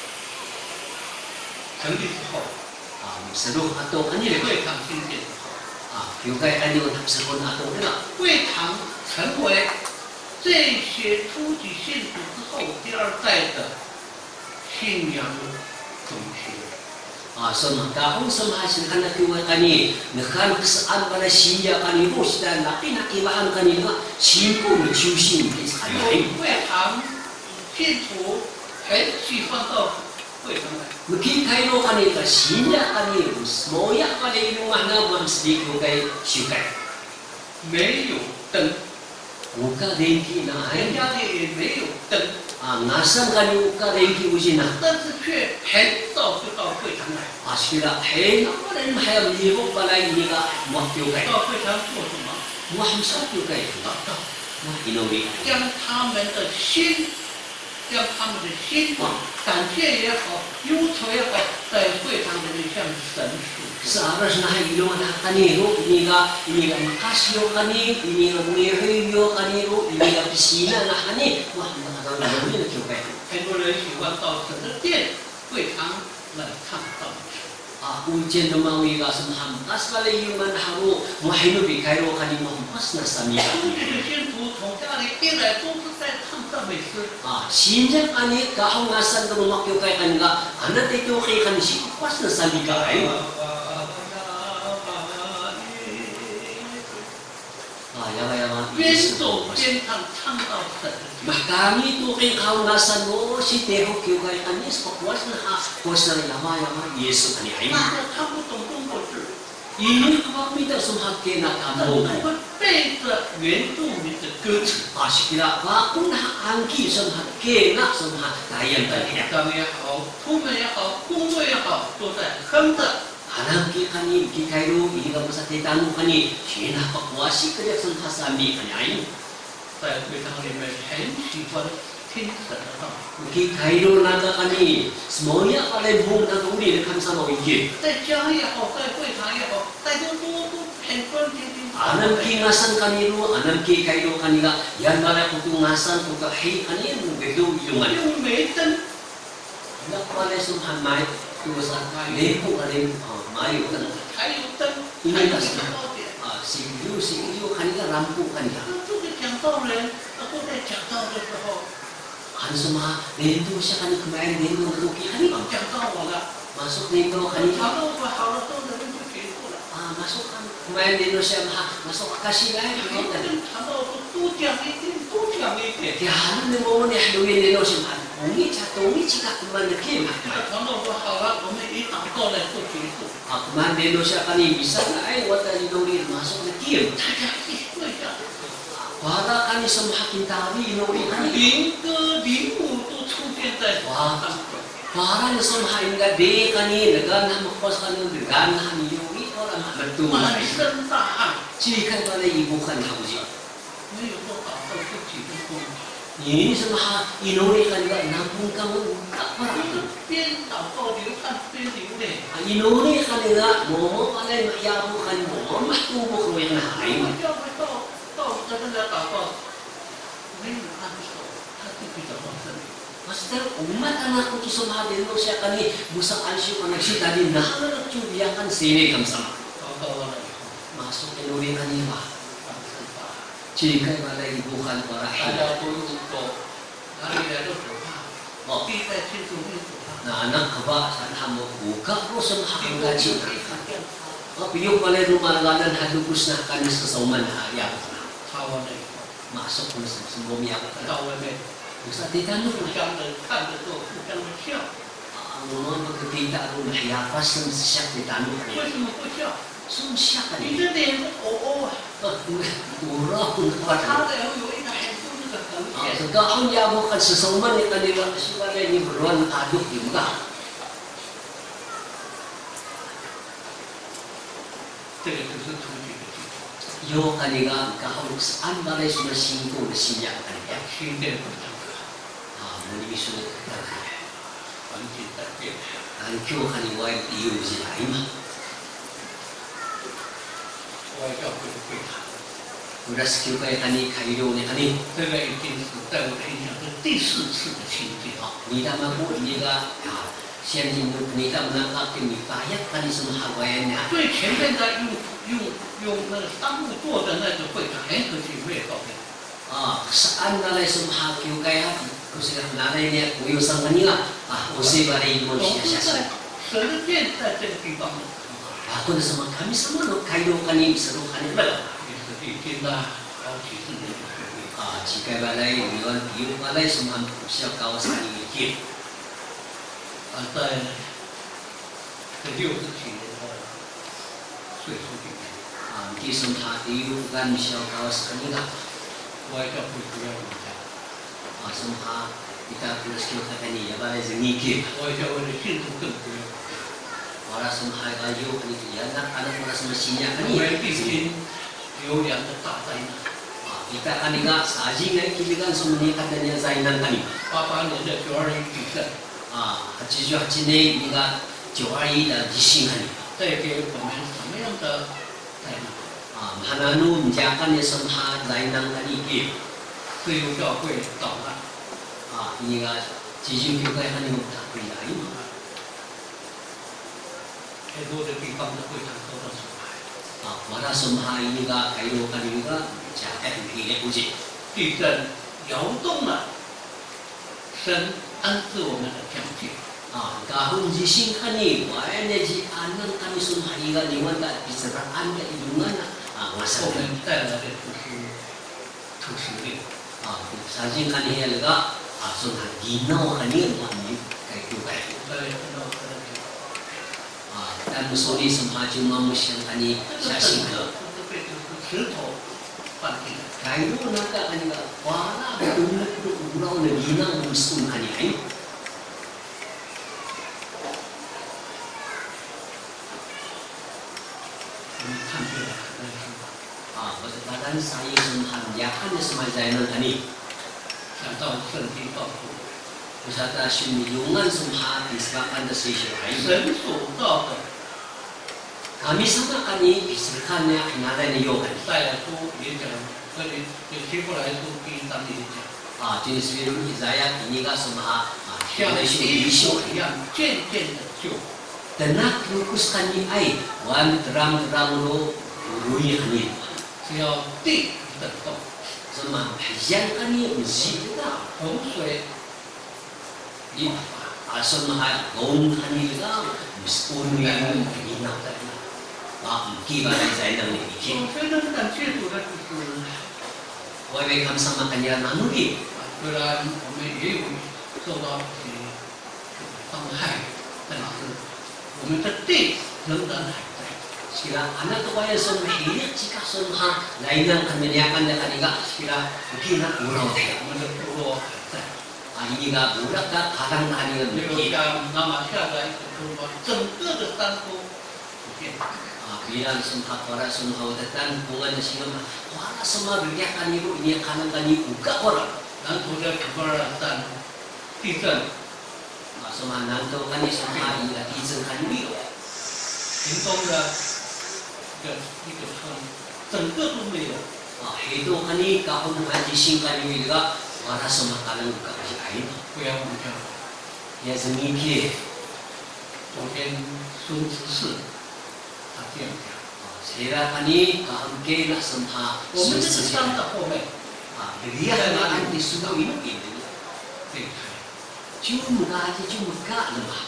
成立之后， Sado ato 也 kanina. 会堂兴建之后， Kugay kani yung tapsakon ato kina. 会堂成为这些初级信徒之后第二代的信仰中心。 So magkahong samahasin ka na kiwa kani, nakan saan ka na siya kani mo, sila nakibahan kanila, simpo ni Chusin is 有 kanay. 会堂信徒很喜欢到会堂来， Magkikairo kanila, siya kanila, moya kanila yung mga mamslik mo kay Shukay. 没有灯， Uka denki na 人 ay, 家的也没有灯， nasam kani uka denki usin na. 但是却很早就到会堂来。 Sila, hey, ako rin mahayam libo pala hindi ka muhakyukay. 到会堂做什么？ Muhamsakyukay. 祷告， Inuwi. 将他们的心，将他们的心感谢也好，忧愁也好，在会堂里面向神诉。 Sa aras na ilungan na kanino, ini ka makasyo kani, ini ka mulihoyo kanino, ini ka pisina na kani, wah, nakakawin na kyukay. 很多人喜欢到神的殿、会堂来唱道。 Ujian lumawi ka sa mahampas pala yung manharo, muhahinubi kayo kani mahampas na sa 初 miya. 级的信徒从家里一来都是在唱赞美诗， Sinjang kani kahongasan ka lumakyukay kanila, anak ito kay kani sipas na sa mikay. Yaman, 边走边唱，唱到神的殿。 Kami ito kay kahongasan mo, si Teho kyukay kani, pakwas na ha, pakwas na yama, Yesu kani ay. 大家看不懂中国字， Ini kami ito sumhake na 但 kamo. 是会背着原住民的歌词， Sikira ka kung naangki sumhake na sumhakayan 在 tayo. 主张也好，出门也好，工作也好，都在哼着。 Alam ki kani ki kayo ini ka sa titano kani sina pakwasi kaya sumhasami kani ay. 在会堂里面很喜欢听神的道， Ki kayo na ka kani semuanya kali bung na tuli kan sama iki. 在家也好，在会堂也好，大家都很专心听神的 Alam 道。 ki ngasan kanilo, alam ki kayo kanila yan bala kutungasan kung kahi kani mo bedo ilungan. 又没灯， Nak pala sumhamay tuwasan lepo kani mayo kan. 还有灯，还有讲道点。 Si Yu kanila rampu kanila. 这个讲道人，都在讲道的时候， Ano suma nendo siya kani kumain nendo naluki kani 讲道完了， masuk nendo kani 讲道好了，都人就结束了。 masuk kan kumain nendo siya masuk kasilayan 每个人谈到都讲一点，都讲一点。 kaya halos na mo ni haluin nendo siya umi chika kumain na kim 传道说好了，我们以祷告来做结束。 kumain nendo siya kani bisa na ay wala inuri masuk na kim 大家一起跪下， para kani sa mahakintawi inuri kani 灵歌灵舞都出现在哇当中。 para na sa mahainga de kani nagana makos kani nagana inuri ora mabetul 满身大汗， chikan pala ibukan hauji 没有做祷告就几分钟。 ini sa maha inuri kanila nampung kamu 就 para 是边祷告流汗边流泪。 inuri kanila mo palay mayabu kan mo mahtubo ko yung 我 nahay 们教会到跟人家祷告，没有按手，他就去找到真理。 Master, umat anak ko sa mga dino siya kani busak ansyo ka nagsita din na nagtubiyakan sini kamsama. Masuk ke nuri kanima. Jika balai bukan para ada untuk hari ada doa. Oh, kita situ itu. nah anak kaba san hamo buka ko sa mahangga cita. Oh, piyok balai rumah ladan hadupus na kanis kesauman ya. Kawan itu. Masuk ko sa sembom ya. Kawan itu. Bisa ditanong 互相的看着做，互相的笑。 ang mga pagkakita ko nahiyapas ng siya ditanong 为 niya. 什么不笑？ So siya 你 kanina. 的脸是哦哦啊， Mura ko na 他的有一个很多那个横线。 so kahon niya mo kan sa sauman ni kanila siya ni beruan kaduk di muka. 这个就是出去的地方。 Yo kanila kahon saan balay sa singko na siya kanila. 新店不同， Muli misunod ka. 环境在变。 Ang kyo kaniwa iyo sila ima. 外教会的会堂， Uras kyo kay kani kayo ni kani. 这个已经是在我的印象是第4次的亲近。 Nida mabu niga siya din nida manaka kini payak kani sa mahagayan niya. 最前面的用那个商务做的那个会堂，很可惜没有照片。 Saan nalay sa mahagyo kaya kung sila nanay niya kuyo sa kanila. Kasi balay mo 我 siya 们 siya 在神殿在这个地方， Ako na sa mga kami sa mga kayo kani sa kanila. 也是已经呢好几十年的学会。 Jika balay yon iyo balay sa mga siya kawas kani ikip. 在这60几年的岁数里面， Di sa mga iyo kan siya kawas kanila. 外教会不要我们讲， Sa mga itapulas kyo ka kaniya balay sa ngikip. 外教会的信徒更不要。 Para sa mga kayo kani yan anak para sa masinya 因为 kani. 历经流粮的大灾难， Kita kaniga sa ajing ay kiligan sa manikat na niya sa inang kani. 88年的921地震， 88年が921的地震kani. 带给我们什么样的灾难？ Hanano menjakan ya sa mga zainang kani ikip. 自由教会倒了， Ini nga jijing kyo kaya kani magtakuyain. 很多的地方的会堂受到损害。 Para sa mga ini nga kayo kani nga jakat ang hili uji. 地震摇动了神安置我们的疆界， Kahon jising kani, wala na ji anang kami sa mga iga liwan ka bisaraan ka ilungan na 我 masabi. 们带来的土石令， Sajing kani halaga so na ginaw kani wani kay kyo kaya. 在看到这个地方， Dan musoli sa mga jumamus yung kani 这 sa 个 singka. 是被石头换进来。 Kayo na ka kani nga wala ulat do uraw na ginaw gusto kani ay. 我们看见了很多地方， Badan saya sumhandyakan na sumaday ng kani. 想到圣经告诉我们， Usata sumilungan sumhati sebakan na siya ay. 神所造的， Kami sama kani bisirkan niya kinalay na yogan. 再来书也讲，这里希伯来书第1章也讲， Jenis biru Isaya ini ka sumaha 像 na 衣 siya 服一样渐渐的旧。 Tenak lukus kani ay wan terang-terang lo urui kani. 只要地震动， Sama hayan kani masjid ka. 洪水 Di aso maha gong kani ka mispun yang ina ka na. Kiba ay sa inang 我 nikikin. 非常感谢主的就是 Wai kam sama kanya nanuri. 虽然我们也有受到一些伤害，但是我们的地仍然还在。 Sila anak ko kaya sa mahilig jika sa mga lain ng kamanyakan na kaniga sila hindi na uraw tayo. 我们的部落还在。 Ini nga budak ka karang kaniga 没有 miki. 像妈妈下来一个说整个的山都不见。 Bilang sumha para sumha datan bunga na siya para sa mga bigyan kanilo ini kanang kani uga orang. 南投的土巴尔山地震， Sumha nanto kani sumha ila tizeng kanilo. 屏东的一个村，整个都没有。 Ito kani kahon nga jising kanilo para sumakalang kakiyain. 不要忘掉， Yes, Miki. 昨天孙执事他这样讲。 Sira kani kahamke na samha 我们这个山的后面， dia na ang disugaw ino ini. 这个海， Jumga ti jumga nama.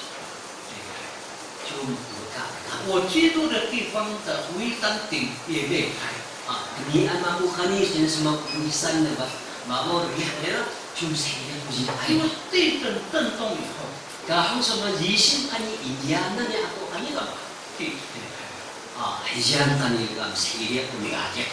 Jumga. 我居住的地方的围山顶也裂开， Ni ama ko kani sin sama kulisan na ba. Mamo ri hera jum sira kuji 因为 ai. 地震震动以后， Kahong sama yisin kani Indiana ni ako kani ba. 地裂开， Hijan kani gam sira ko ni ajak.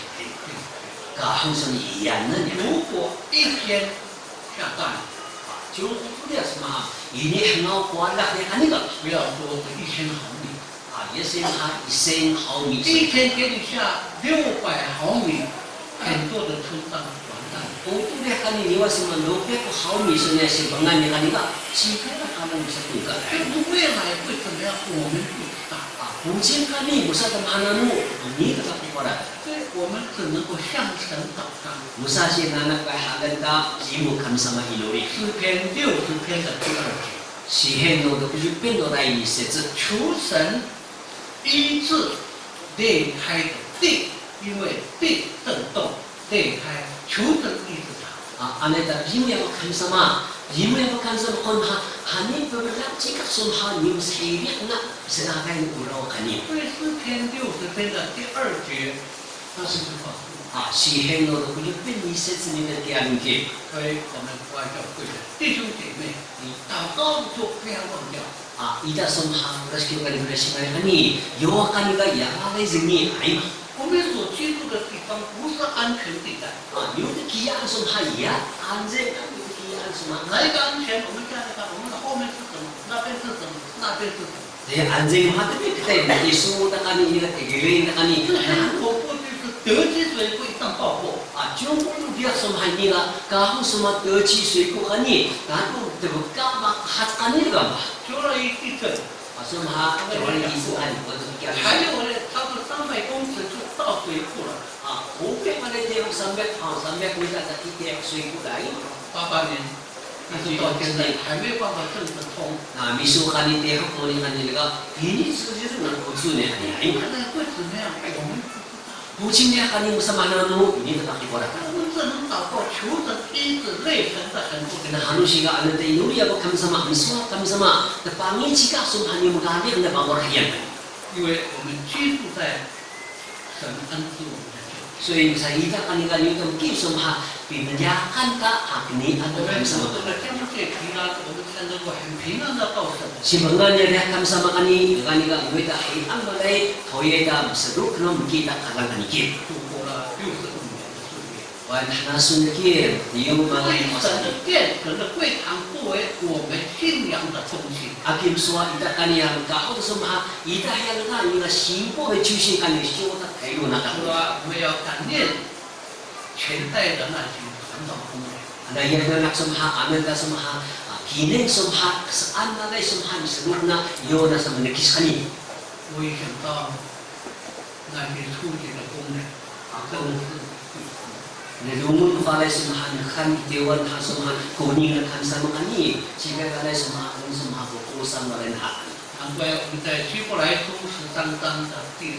Kahong sama Indiana ni. 如果一天下大雨， Jum dia sama ini ngau kuala ni kani ba. 不要说这1000毫米， Yesin ha isen how mi. 一天给你下600毫米，很多的村庄完蛋。 Kung tuloy ka niliwa sa malupi ko how mi so niya si bangan niya kanila. Sika na kamang sa tuga. 这个未来会怎么样，我们不知道。 Kung sin kani musa tamahanan mo, hindi ka kapipara. 所以我们只能够向神祷告。 Musa si nanak kay hagan ka, imo kam sa mahilori. 诗篇60篇的第2节， Si Heno do kujupin do rai ni setsu. 求神医治裂开的地，因为地震动裂开，求神医治它。 Aneta, imo yung kam sama. Imo yung kam sama kon ha. Hanin pabalik chika sumha ni musirik na sinakay ng uraw kani. 所以诗篇60篇的第2节，它是句话。 Si Heno do kujupin ni setsu ni nagkialing ki. 所以我们国外教会的弟兄姐妹，你祷告的时候不要忘掉。 Ida sumha kas kyo kani kasi kani yo kani ga ya kay zingi ay 我们所居住的地方不是安全地带， yo kiya sumha ya anje yo kiya sumha 哪一个安全？我们看一看，我们的后面是什么？那边是什么？那边是什么？ de anje ma te kita ni isu ta kani ni ka tigilin ta kani 这韩国过去是德基水库一旦爆破， chung kung dia sumha ni ga ka hu sumha de chi sui ko kani ka tu de ka ma hat kani ga ba 除了一地震， sumha de wali isu an ko tu kya 还有呢，它是300公尺就到水库了。 ope ma de ko sambe ko ta ta ti de sui ko dai 88年，一直到现在还没有办法正式通。 misu kani de ko ni kani ga ini su ji na ko su ne ani ai 现在会怎么样？我们不知道。 Bucin niya kani musama na no ini ta kipora. 我们只能祷告，求神医治内神的很多 Kena hanu siga anu te inuri ako kam sama miswa kam sama te pangi chika sum hani mugani ang nabawar hayan. 因为我们居住在神恩赐我们的地。 So yung sa ita kanila yung kam kim sum ha pinyakan ka akni 我 at 们 kam 所 sama. 这个江界平安，我们看到过很平安的到神。 Si bangan niya kam sama kani kani ka iwita ay ang balay toyeda saduk no mukita kalang kanikin. 度过了65年的岁月。 Wan hanasun nakir yung 所 mga 以神 masan. 的殿、神的会堂作为我们信仰的中心。 Akim suwa ita kaniya ka o sum ha ita yang ka yung simpo ay chusin kani siyo ta kayo na 除 ka. 了我们要感念前代的那些传道工人， Ada yang nak sumha, amin ka sumha, kining sumha, saan na kay sumha, misaluk na, yun na sa manakis kani. 我一想到那些出去的工人，真的是会哭。 Nilungun ko kalay sumha, nakan itiwan ha sumha, kuning na kan sa mga kani, siya kalay sumha, kung sumha ko, kusang marin ha. 难怪我们在希伯来书13章的第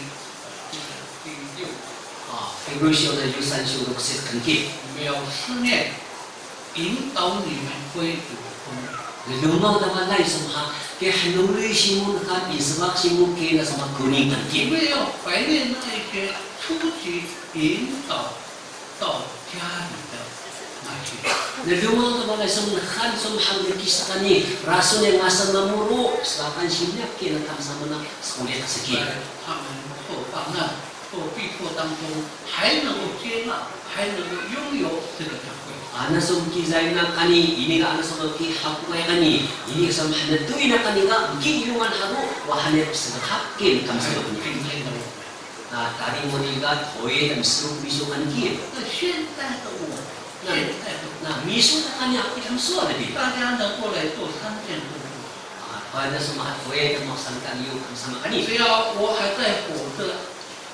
6， February siya na yung san siya nuksit kanki. 我们要思念引导你们归主的工人。 Nilungaw naman lay sumha, kaya hanuri siya mo nakan, isamak siya mo kaya na sa mga kuning 你 kanki. 们要怀念那一些初期引导到家里的那些。 Nilungaw naman lay sumha, sumha nakis kani, raso niya nga sa namuro, selakan siya kaya nakasama na sa kulit sakit. 在他们受患难、受逼迫当中，还能够接纳，还能够拥有这个教会。 Ana sumki zay na kani, ini ka ana sumki hakuay kani, ini ka sumhanad tuwi na kani ka, giyungan haru, wahanip sa hakin kam sa 今 loob. 天的我们， Tari mo ni ka, toye na misro miso kanki. 那现在的我，现在的我， Na miso na kanya ako yung suwa na di. 大家能够来做3件工作。 Kaya sumahat toye na mo sang kaniyo kam sa kani. 只要我还在活着，我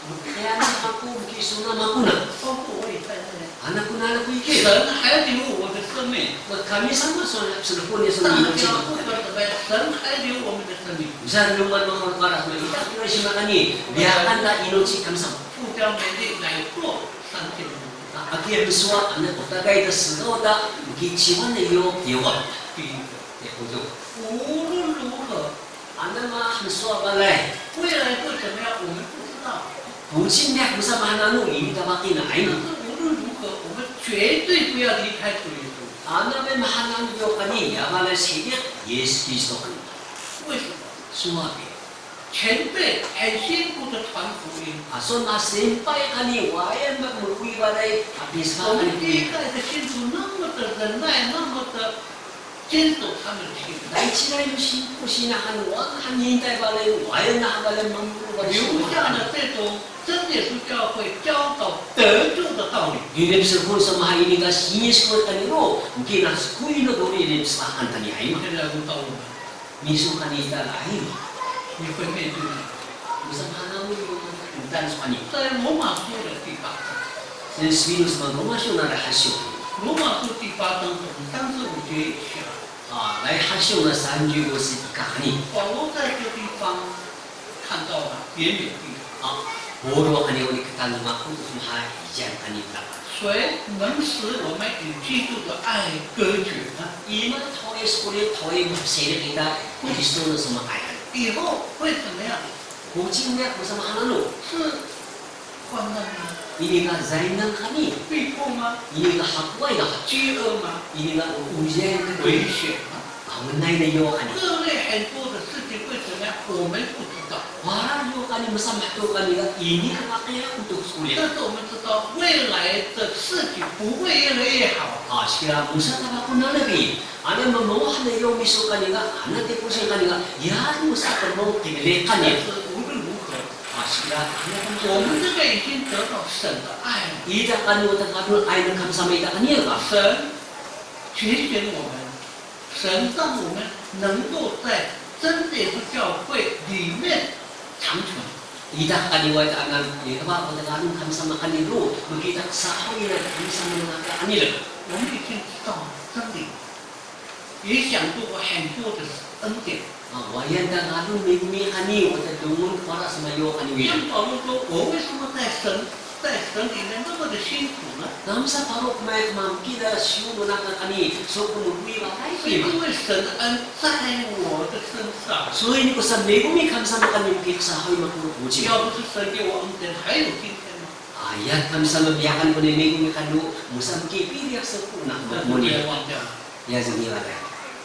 Kaya anak aku begitu nama aku nak. 包括我也在内。 Anak ko na ako ikit. 神还留我的生命， Kami sama sa pun niya sa 大 mga 家不管怎么样，神还留我们的生命。 Sa naman mga karas na itak na siya makani. Biyakan na inochi kamsam. 富江美丽乃过3000年。 Aki ang suwa anak ko tagay na sigaw da gichiwan na iyo iwa. 第一个， Ekudo. 无论如何， Anak ma ang suwa balay. 未来会怎么样，我们不知道。 Kung niya kung sa manano ini ka 但 makinain. 是无论如何，我们绝对不要离开主耶稣。 Anak may mahanan iyo kaniya balay siya Yes Cristo kan. 为什么？ Suwabi. 前辈很辛苦的传福音， Ason masimpay kani wayan magmulwi balay apis 我 pa 们第一 kani. 代的信徒那么的忍耐，那么的坚守他们的信。 Dahil sila yung sinahan wag hanintay balay wayan na balay mamulwi 留下了这种真耶稣教会教导得救的道理。 Yun sa kung sa mga ini ka sinis ko kanino, mungkin na sa kuino dori rin sa kanta ni 现 Ayma. 在轮到我们， Miso kanita na Ayma. 你会面对吗？ Sa mga mo yung kantan sa kanino. 在罗马书的第8章， Sa Espiritu sa mga rumasyon na rahasyo. 罗马书第8章从35节以下， Dahil hasyo na sa anjo ko si kakani. 保罗在这地方看到了别美地。 Puro kanino ni katalma kung sumahay iyan kanita. 谁能使我们与基督的爱隔绝呢？ Ima toy skulit toy mapsele kita Kristo na sumakay. 以后会怎么样？ Kung niya kung sa mga ano, 是患难吗？ ini nga zain ng kani. 逼迫吗？ Ini nga hakway na. 饥饿吗？ Ini nga ujian ka 危险吗？ Kamunay na iyo kani. 各类很多的事情会怎么样？我们不知道。 Para yo kani masamah to kanila ini ka kaya untuk sulit. 但是我们知道未来的事情不会越来越好。 Kaya musa ka ko na lagi. Ano mamuha na iyo miso kanila, ano te po siya kanila, yan musa ka mo 但 tinilikan niya. 是无论如何， Kaya 我们这个已经得到神的爱了。 ida kanu ta kanu ay ng kamsamay ta kaniya ka. 神拣选我们，神让我们能够在真耶稣教会里面长存。 Ida kaniwa ta anan ni ka ko ta kanu kamsama kanilo, makita sa hoy na kamsama na kanila. 我们已经知道真理，也享受过很多的恩典。 Wayan ta kanu mi kani o ta dungun para sa mayo kaniwi. 像保罗说：“我为什么在神里面那么的辛苦呢？ Namsa parok may mamkida siyo mo na kani so kumugwi ba 是 tayo. 因为神的恩在我的身上。 So ini ko sa megumi kamsama kani sa hoy makurubuji. 要不是神给我恩典，还有今天吗？ Ayat kamsama biyakan ko ni megumi kanu musam kipiriyak sa kuna 但是不 muni. 要忘掉， Ya zingila tayo.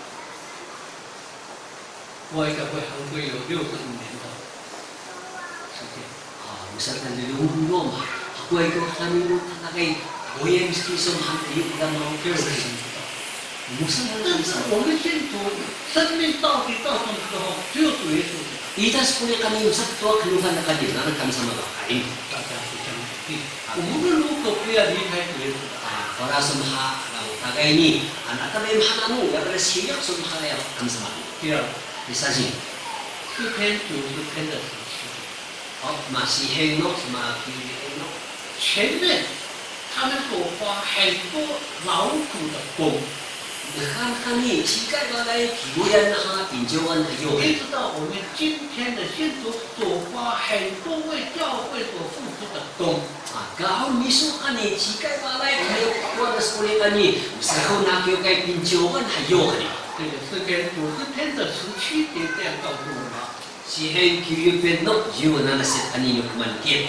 我一个会韩国有65年的时间。 Musam na lulungo ma. Ako ay ko kanu takay oyem stisom hamdi da mo 没有 kyo. 人知道。 Musam 但 na 是 sa 我们信徒生命到底到什么时候，只有主耶稣知道。 Itas puli kani usap to kanuhan na kani na kamsama ba kain. 大家互相鼓励。我们无论如何不要离开主耶稣的爱。 Para sa maha tagay ni anak tabi mahananu ya para siyak sa mahalaya kamsama. 第二， Isa si 诗篇90篇的时期， masiheng no mapili no. 前面他们所花很多劳苦的功， Dekan kani sikat balay kibuyan na ha pinjauan hayo. 一直到我们今天的信徒所花很多为教会所付出的功。 Kahon miso kani sikat balay hayo kuan na skuli kani usahaw na kyo kay pinjauan hayo kani. 这个诗篇90篇的17节这样告诉我们： Siheng kiyupen no yu na nasit kani no kumankin.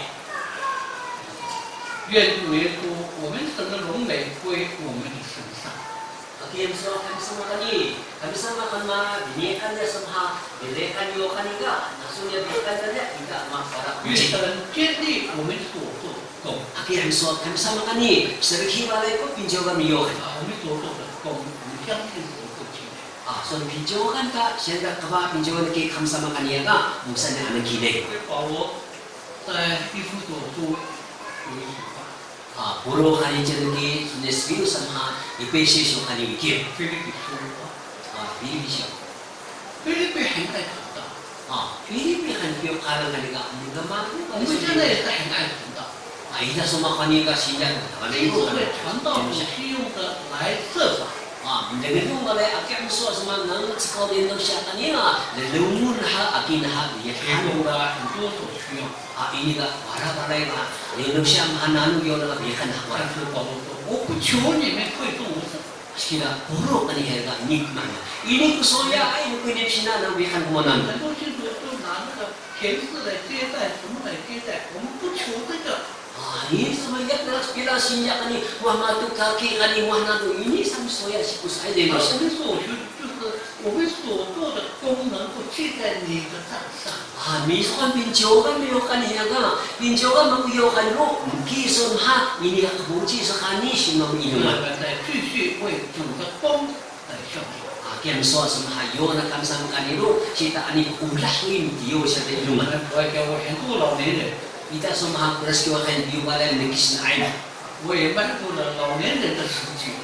愿主耶稣我们神的荣美归我们的身上。 Akim so kami sama kani kami sama kan ma binikan dia sama bilekan yo kaniga nasunya bilekan dia tidak makara 愿 uji. 神坚定我们所做的功 Akim so kami sama kani serki balay ko pinjauan yo kani. 我们所做的功，我们相信我父亲。 So pinjauan ka siya ka ba pinjauan kay kam sama kaniya ka musa na anang kinay. 所以保罗在以弗所书有一句话， Puro kani dyan ki sunesbiyo sa mga ipesisyo kani wikip. 菲律比书， Bibisyo. 菲律比很爱祷告， 菲律宾很有可能那个我们现在也是很爱传道。 이다 소마하니까 신장 基督会传道所需用的来设法。 dengan itu malay akan suatu sama nang sekolah Indonesia tadi lah, leluhur ha akin ha dia 提供了很多所需要。 ini ka para lah Indonesia mana nu yo lah biarkan ha. 但是保罗说：“我不求你们会众无神。” Sekira buruk kan herga nikmanya. Ini kusoya ini kuini pina na biarkan kumanan. 很多信徒都拿那个田字来接待，什么来接待？我们不求这个。 ini semenjak dalam bila sinjak ni wah matu kaki kali wah nado ini sama soya siku saya deh. 我们所学就是我们所做的功能都记在你的账上。 misalkan pinjogan miyokan hiyaga, pinjogan makuyokan lo, kison ha ini kebuci sekali si maminuman. 再继续为主的功来效力。 Kian soal sama hayo na kam sama kanilo, kita ani ulah ini dio sa inuman. 我教过很多老年人。 Kita semua harus kiwakan biubalan nekis naib. 我也卖过了老年人的书籍。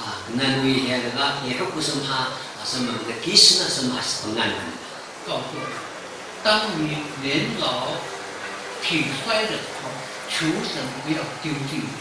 nanui ya daga ya ko semua sama nekis na sama penganan. 告诉我，当你年老体衰的时候，求神不要丢弃你。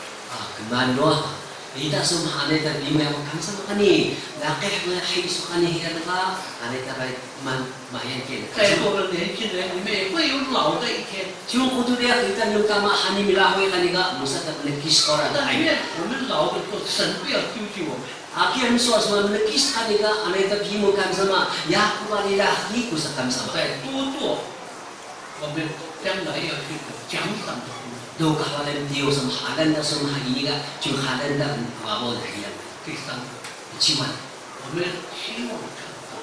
kemana doa? Kita semua ada dan lima yang kami sama kani, lakeh melahai sukani ya daga, ada tapi mayan kini. 在座的年轻人里面也会有老的一天。 Cuma kudu dia kita nyuka mak hani milahwe kaniga musa tak nekis orang 但 lain. 愿我们老的时候，神不要丢弃我们。 Akhirnya semua nekis kaniga, aneh tapi himukan sama, ya aku balilah hiku sakam sama. 再多做，我们将来要去奖赏的工作。 Do kahalan Dio sama halan dah sama ini ga, cuma halan dah wabon hiyan. 第三个， Cuma 我们希望看到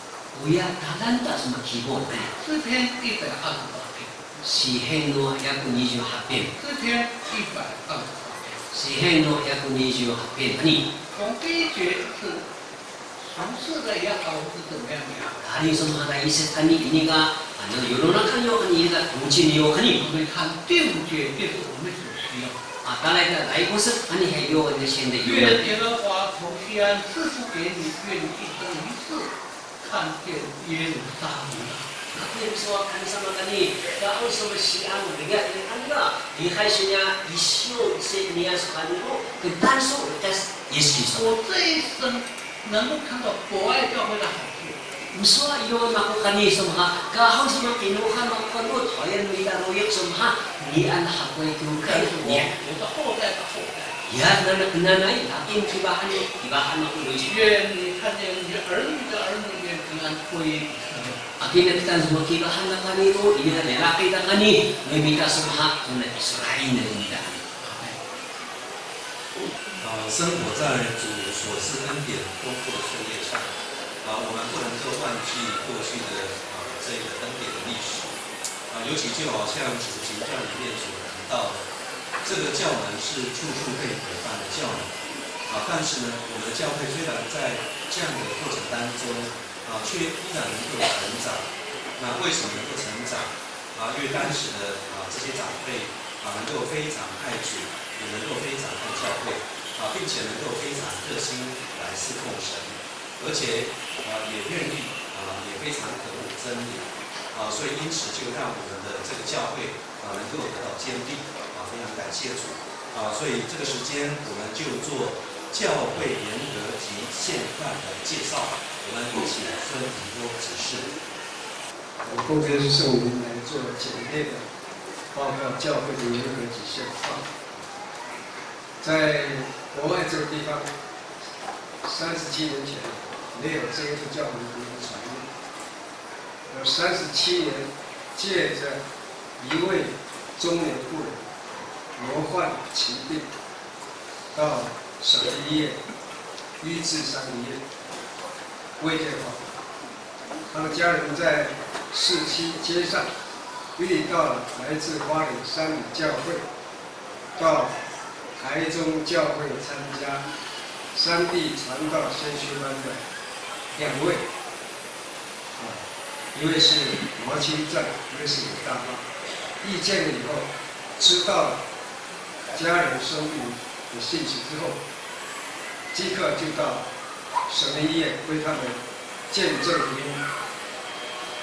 uya halan dah sama kibon. 诗篇128篇， Si heno ya kuniji hapin. 诗篇128篇。 Si heno ya kuniji hapin. Ani 从第一节是从事的也好是怎么样呀？ hari sama ada iset kani ini ga, anu yorona kan yo kani ga kunci yo kani. 我们看第5节就是我们所需要。 Akalai ka dai kosak kani hayo ane shende 愿 yo. 耶和华从西安赐福给你，愿你一生一世看见耶路撒冷。 Akhirnya semua kani sama kani, kau sama siang lihat ini anda, lihat sunya isu senia sekali itu kedan so lekas Yesus. 我这一生能够看到国外教会的好处。 Musuh iyo aku kani semua, kau sama kinuhan aku kanu, toyan kita royak semua, ni anak aku itu 但 kan 是我 ya. 的后代的后代， Ya nanay, akin kibahan ako luci. 愿你看见你儿女的儿女也平安归以色列。 Akin na kita semua kibahan na kani ito, ini na lalaki na kani, lumika semua kung na Israel na lumika. 生活在主所赐恩典丰富的树叶上，我们不能够忘记过去的这个恩典的历史，尤其就好像主经教里面所提到的，这个教门是处处可以陪伴的教门，但是呢，我们的教会虽然在这样的过程当中，却依然能够成长。那为什么能够成长？因为当时的这些长辈能够非常爱主，也能够非常爱教会。 并且能够非常热心来侍奉神，而且也愿意也非常渴慕真理所以因此就让我们的这个教会能够得到坚定非常感谢主所以这个时间我们就做教会严格及现况的介绍，我们一起来分很多指示。 我奉天圣灵来做简略的报告教会的严格及现况。在国外这个地方，37年前没有这一个教门的传入，有37年借着一位中年妇人罹患疾病，到省医院医治3个月，未见好。他的家人在市区街上遇到了来自花莲山里教会，到台中教会参加山地传道先修班的2位，一位是毛清正，一位是李大茂。遇见了以后，知道了家人生病的信息之后，即刻就到省立医院为他们见证医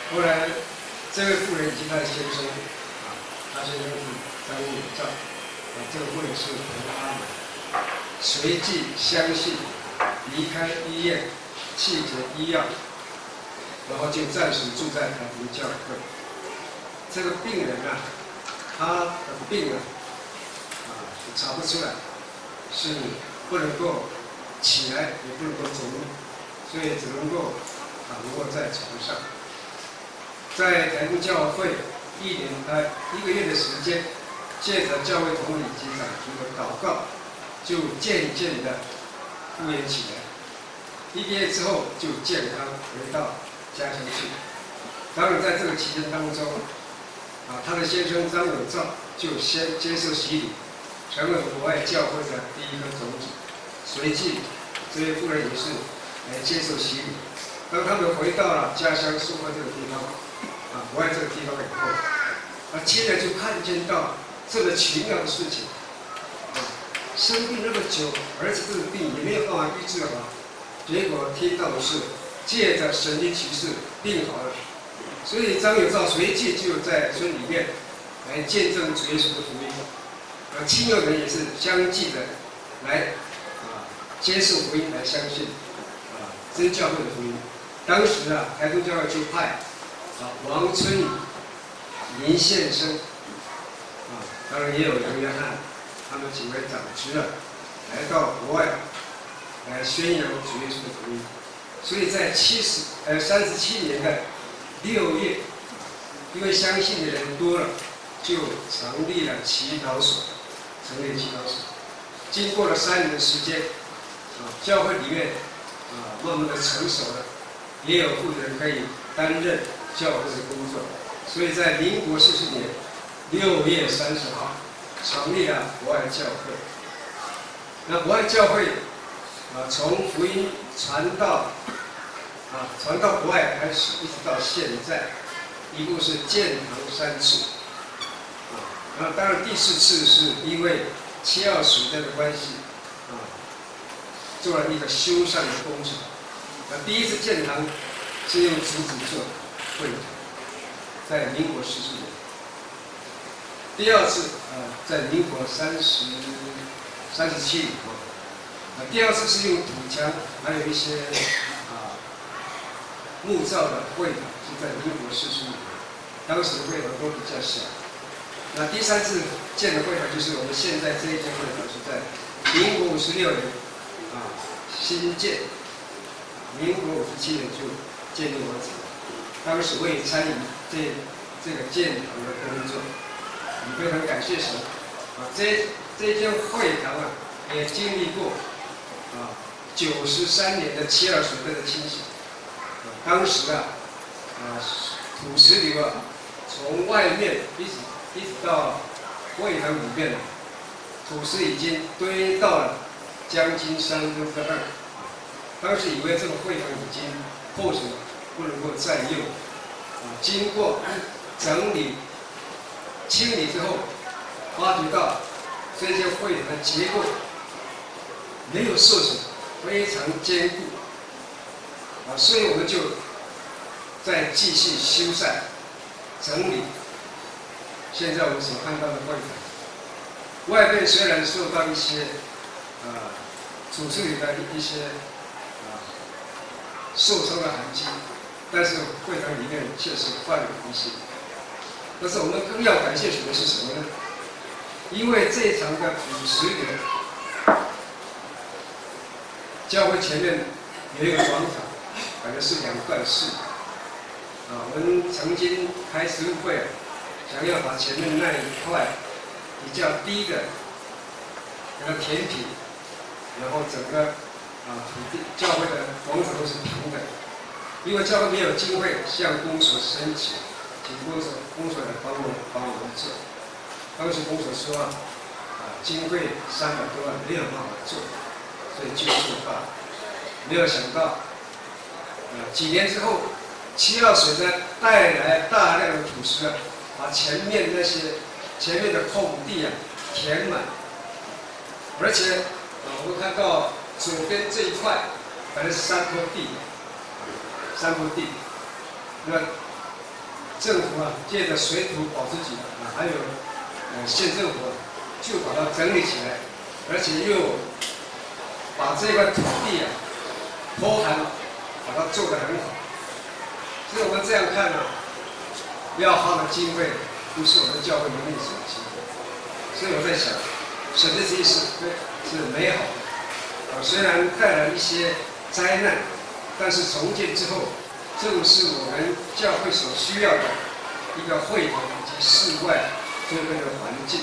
后来这位妇人以及她的先生，她先生是张永照，这个妇人是彭阿美，随即相信，离开医院，弃绝医药，然后就暂时住在台福教会。这个病人啊，他的病查不出来，是不能够起来，也不能够走路，所以只能够躺卧在床上。在台东教会1个月的时间，借着教会统理及长族的祷告，就渐渐的复原起来。1个月之后就健康回到家乡去。当然，在这个期间当中，他的先生张永照就先接受洗礼，成为国外教会的第一颗种子。随即，这位妇人也是来接受洗礼。当他们回到了家乡苏花这个地方，国外这个地方以后，亲人就看见到这个奇妙的事情。生病那么久，而且这个病也没有办法医治好，结果听到的是借着神的奇事病好了。所以张永照随即就在村里面来见证主耶稣的福音，亲友们也是相继的来接受福音，来相信真教会的福音。当时台东教会就派王春雨、林宪生当然也有杨约翰，他们几位长职来到国外来宣扬主耶稣的福音。所以在37年的6月，因为相信的人多了，就成立了祈祷所。经过了3年的时间，教会里面慢慢的成熟了，也有负责人可以担任教会的工作。所以在民国40年6月30号，成立了国外教会。那国外教会从福音传到国外开始，一直到现在，一共是建堂3次。那当然第4次是因为7号水灾的关系，做了一个修缮的工程。第1次建堂是用竹子做会堂，在民国14年。第2次在民国37年。第2次是用土墙，还有一些木造的会堂，是在民国40年。当时的会堂都比较小。那第3次建的会堂就是我们现在这一间会堂，是在民国56年新建，民国57年就建立完成。当时我也参与这个建堂的工作，也非常感谢神。这间会堂也经历过93年的7二水灾的侵袭。当时土石流从外面一直到会堂里面，土石已经堆到了将近3分之2。当时以为这个会堂已经破损，不能够再用。经过整理、清理之后，发觉到这些会堂的结构没有受损，非常坚固。所以我们就再继续修缮、整理。现在我们所看到的会堂，外面虽然受到一些土石流的一些受伤的痕迹，但是会堂里面确实焕然一新。但是我们更要感谢神的是什么呢？因为这一场的土石流，教会前面有一个广场，反正是2段式。我们曾经开食物会想要把前面那一块比较低的那个填平，然后整个土地教会的广场都是平的，因为教会没有经费向公所申请，请公所来帮我们做。当时公所说经费300多万没有办法做，所以就作罢。没有想到几年之后，7号水灾带来大量的土石把前面的空地填满，而且我们看到左边这一块本来是山坡地，那政府啊，借着水土保持局啊，还有县政府就把它整理起来，而且又把这块土地啊剖涵，把它做得很好。所以我们这样看呢、要花的经费不是我们教会能力所及的。所以我在想，神的旨意是美好的，虽然带来一些灾难，但是重建之后，正是我们教会所需要的一个会堂以及室外周边的环境。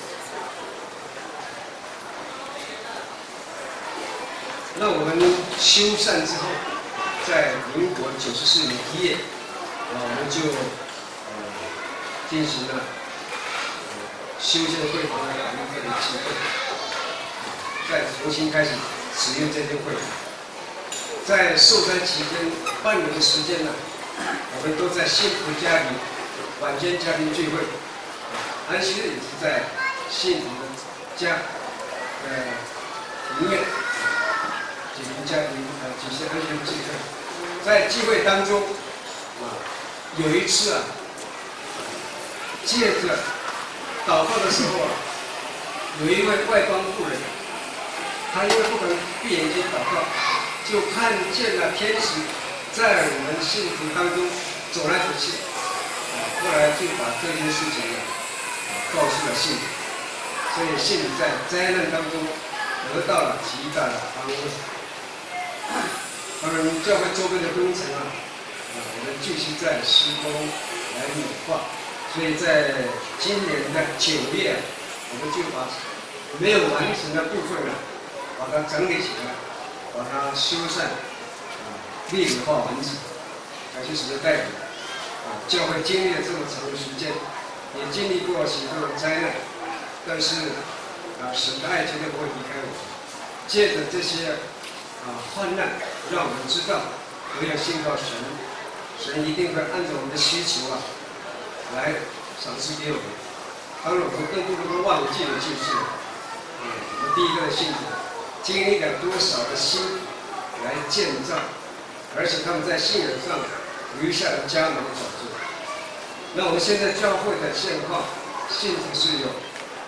那我们修缮之后，在民国94年1月，我们就进行了修建会堂的法律特别机会，再重新开始使用这间会堂。在受灾期间半年的时间呢，我们都在幸福家庭晚间家庭聚会，安息日也是在幸福的家庭院举行家庭举行安息日聚会。在聚会当中有一次啊，借着祷告的时候啊，有一位外邦妇人，她因为不能闭眼睛祷告，就看见了天使在我们信徒当中走来走去，后来就把这件事情告诉了信徒，所以信徒在灾难当中得到了极大的安慰。当然，教会周边的工程啊，我们继续在施工来美化，所以在今年的9月，我们就把没有完成的部分把它整理起来，把它修缮，立体化完成。感谢神的带领，教会经历了这么长的时间，也经历过许多的灾难，但是神的爱绝对不会离开我们。借着这些患难，让我们知道，唯有信靠神，神一定会按照我们的需求来赏赐给我们。当然，我们更不能够忘记的就是，我们第一个的信徒经历了多少的辛苦来建造，而且他们在信仰上留下了迦南的脚印。那我们现在教会的现况，信徒是有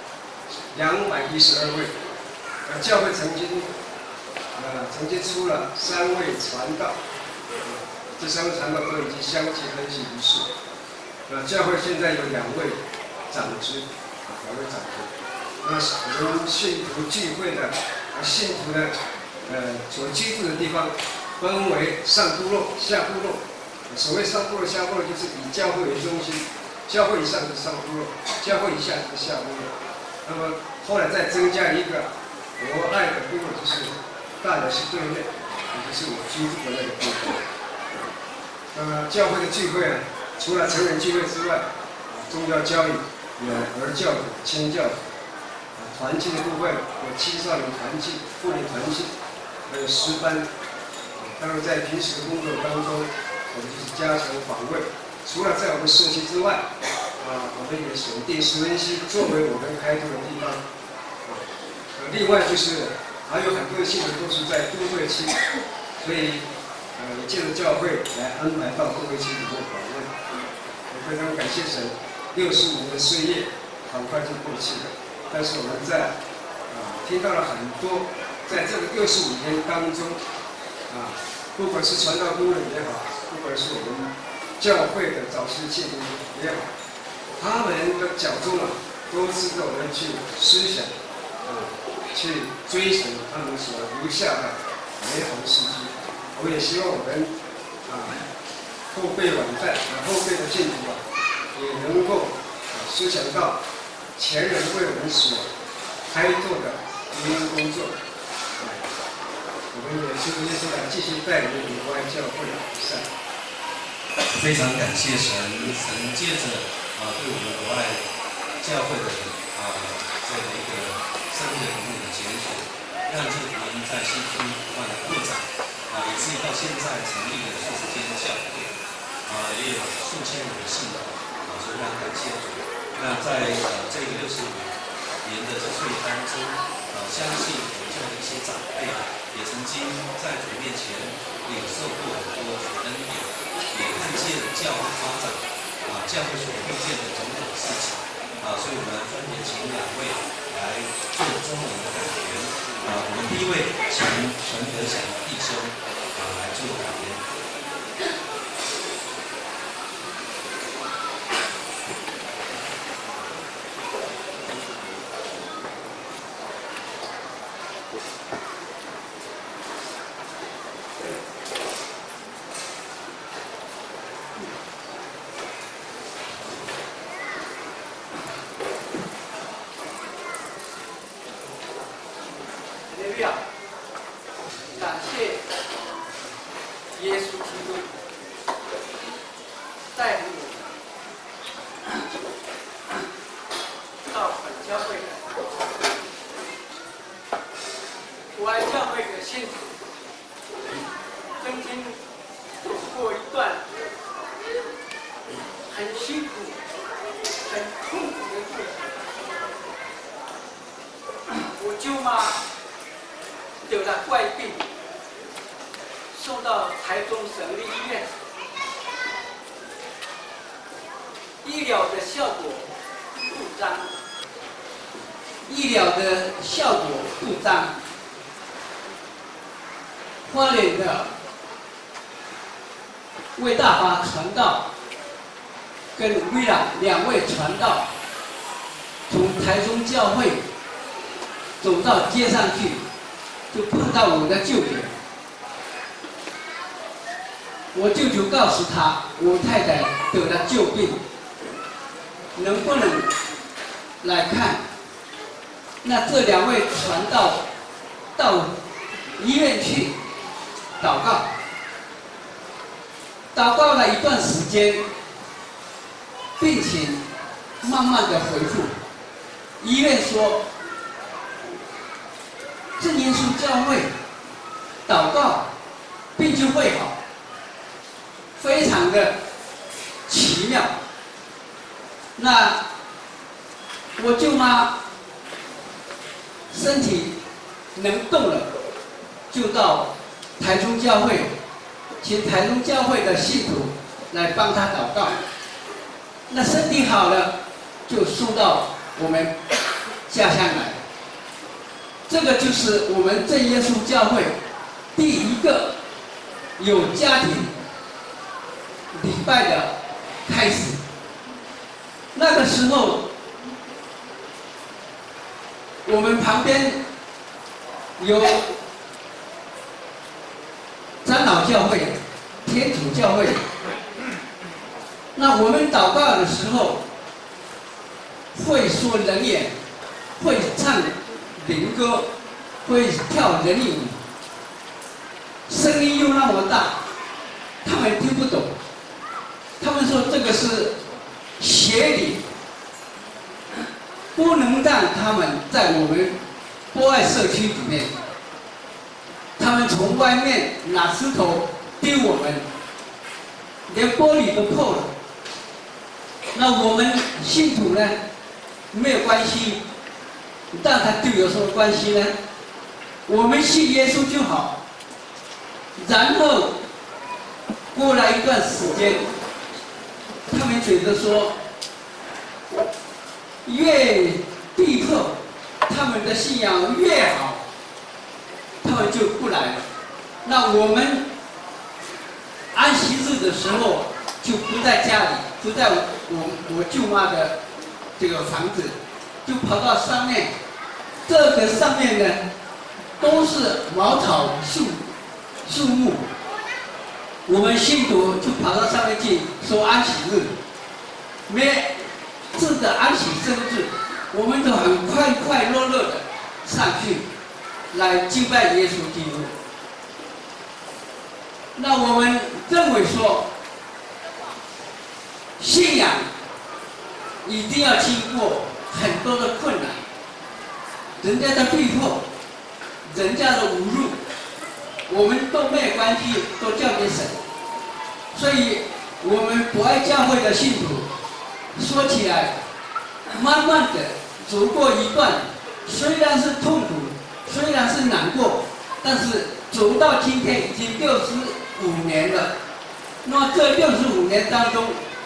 212位，教会曾经出了3位传道，这3位传道都已经相继登记于世。教会现在有2位长执，那我们信徒聚会的信徒呢，所居住的地方分为上部落、下部落。所谓上部落、下部落，就是以教会为中心，教会以上是上部落，教会以下是下部落。那么后来再增加一个国外的部落，就是大的是对面，也就是我居住的那个部落。那么教会的聚会啊，除了成人聚会之外，宗教教育有儿教组、青教组，团契的部分有青少年团契、妇女团契，还有诗班。当然，在平时的工作当中，我们就是加强访问。除了在我们社区之外，我们也选定石文溪作为我们开拓的地方。另外就是还有很多的信徒都是在都会区，所以也借着教会来安排到都会区里面访问。我非常感谢神，65年的岁月很快就过去了，但是我们在听到了很多，在这个65年当中不管是传道工人也好，不管是我们教会的早期信徒也好，他们的脚中都值得我们去思想，去追寻他们所留下的美好的事迹。我也希望我们后辈晚代后辈的信徒也能够思想到前人为我们所开拓的福音工作。我们也求耶稣来继续带领国外教会比赛。 非常感谢神，神借着对我们国外教会的这样的一个圣灵的拣选，让这个福音在西区不断的扩展，以至于到现在成立了40间教会，也有数千人的信徒，所以非常感谢主。那在这个65年的这岁月当中，相信我们教会的一些长辈也曾经在主面前领受过很多主恩典，也看见教会发展教会所遇见的种种事情所以我们分别请2位来做中文的感言我们第一位请陈德祥弟兄来做感言。 感谢耶稣基督带领我们到本教会来。我爱教会的信徒曾经走过一段很辛苦、很痛苦的路。我舅妈得了怪病，送到台中省立医院，医疗的效果不彰，花莲的魏大发传道跟威朗2位传道从台中教会走到街上去，就碰到我的舅舅。我舅舅告诉他，我太太得了旧病，能不能来看？那这2位传道到医院去祷告，祷告了一段时间，病情慢慢的恢复。医院说，真耶稣教会祷告，病就会好，非常的奇妙。那我舅妈身体能动了，就到台中教会，请台中教会的信徒来帮她祷告。那身体好了，就送到我们家乡来。这个就是我们真耶稣教会第一个有家庭礼拜的开始。那个时候，我们旁边有长老教会、天主教会。那我们祷告的时候，会说人言，会唱灵歌，会跳人舞，声音又那么大，他们听不懂。他们说这个是邪灵，不能让他们在我们博爱社区里面。他们从外面拿石头丢我们，连玻璃都破了。那我们信徒呢，没有关系，但他对有什么关系呢？我们信耶稣就好。然后过了一段时间，他们觉得说，越逼迫他们的信仰越好，他们就不来了。那我们安息日的时候就不在家里，不在我舅妈的这个房子，就跑到上面。这个上面呢，都是茅草树木。我们信徒就跑到上面去说安息日，没自的安息生日，我们都很快乐的上去来敬拜耶稣基督。那我们认为说，信仰一定要经过很多的困难，人家的逼迫，人家的侮辱，我们都没有关系，都交给神。所以我们博爱教会的信徒说起来，慢慢的走过一段，虽然是痛苦，虽然是难过，但是走到今天已经65年了。那这65年当中，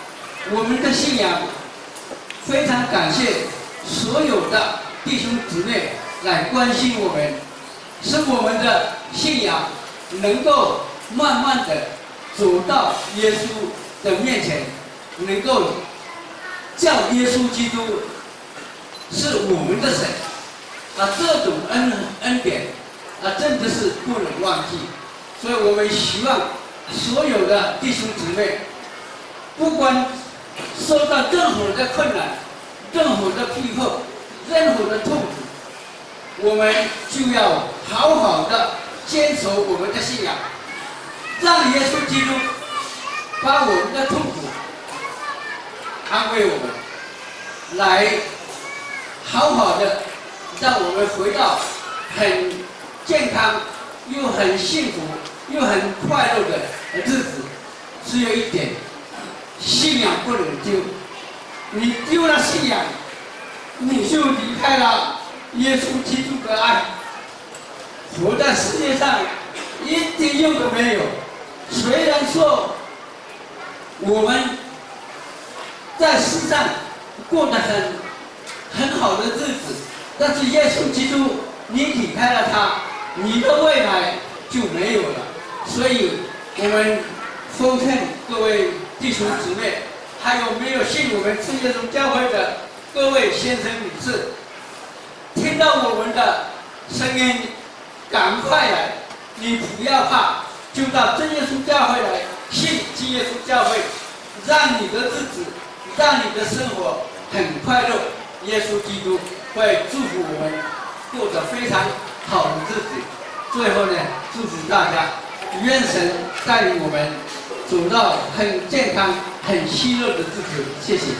我们的信仰非常感谢所有的弟兄姊妹来关心我们，使我们的信仰能够慢慢的走到耶稣的面前，能够叫耶稣基督是我们的神这种恩典真的是不能忘记。所以我们希望所有的弟兄姊妹，不管受到任何的困难、任何的逼迫、任何的痛苦，我们就要好好的坚守我们的信仰，让耶稣基督把我们的痛苦安慰我们，来好好的让我们回到很健康又很幸福又很快乐的日子。只有一点，信仰不能丢，你丢了信仰，你就离开了耶稣基督的爱，活在世界上一点用都没有。虽然说我们在世上过得很好的日子，但是耶稣基督，你离开了他，你的未来就没有了。所以我们奉劝各位弟兄姊妹，还有没有信我们真耶稣教会的各位先生女士，听到我们的声音，赶快来，你不要怕，就到真耶稣教会来信真耶稣教会，让你的日子，让你的生活很快乐。耶稣基督会祝福我们过得非常好的日子。最后呢，祝福大家，愿神带领我们走到很健康、很喜乐的日子。谢谢。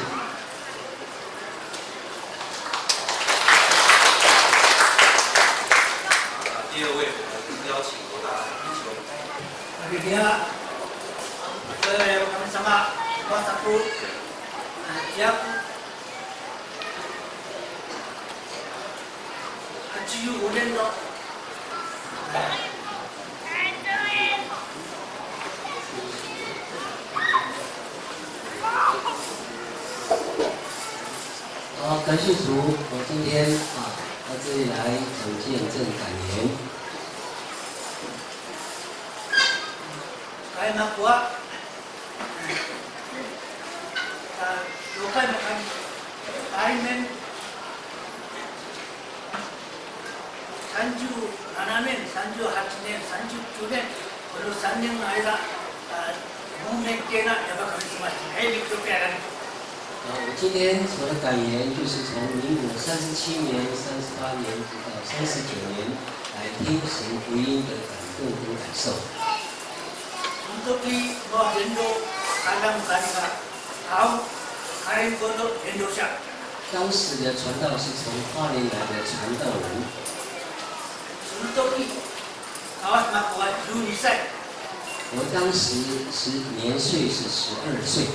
第二位，我们邀请罗达一球。 Dia, kami sama WhatsApp tiap 85年の感谢主，我今天到这里来讲见证感言。 開幕は6回の来年37年、38年、39年、この3年の間、門面系なヤバカリスマシン、立教やられる。 我今天所的感言就是从民国37年、38年直到39年来听神福音的感动跟感受。 その時の伝道会談会が青カレンコの伝道者。 当时的传道是从花莲来的传道人。 その時川島子は12歳。 我当时年岁是12岁。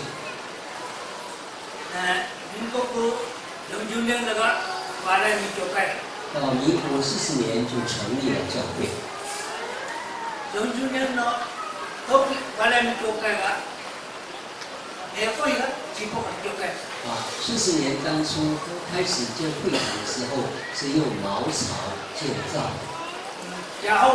民国40年だが我々の教会。 到民国40年就成立了教会。 40年の時我々の教会が会が進歩の教会。 40年当初开始建会堂的时候是用茅草建造的。 然后，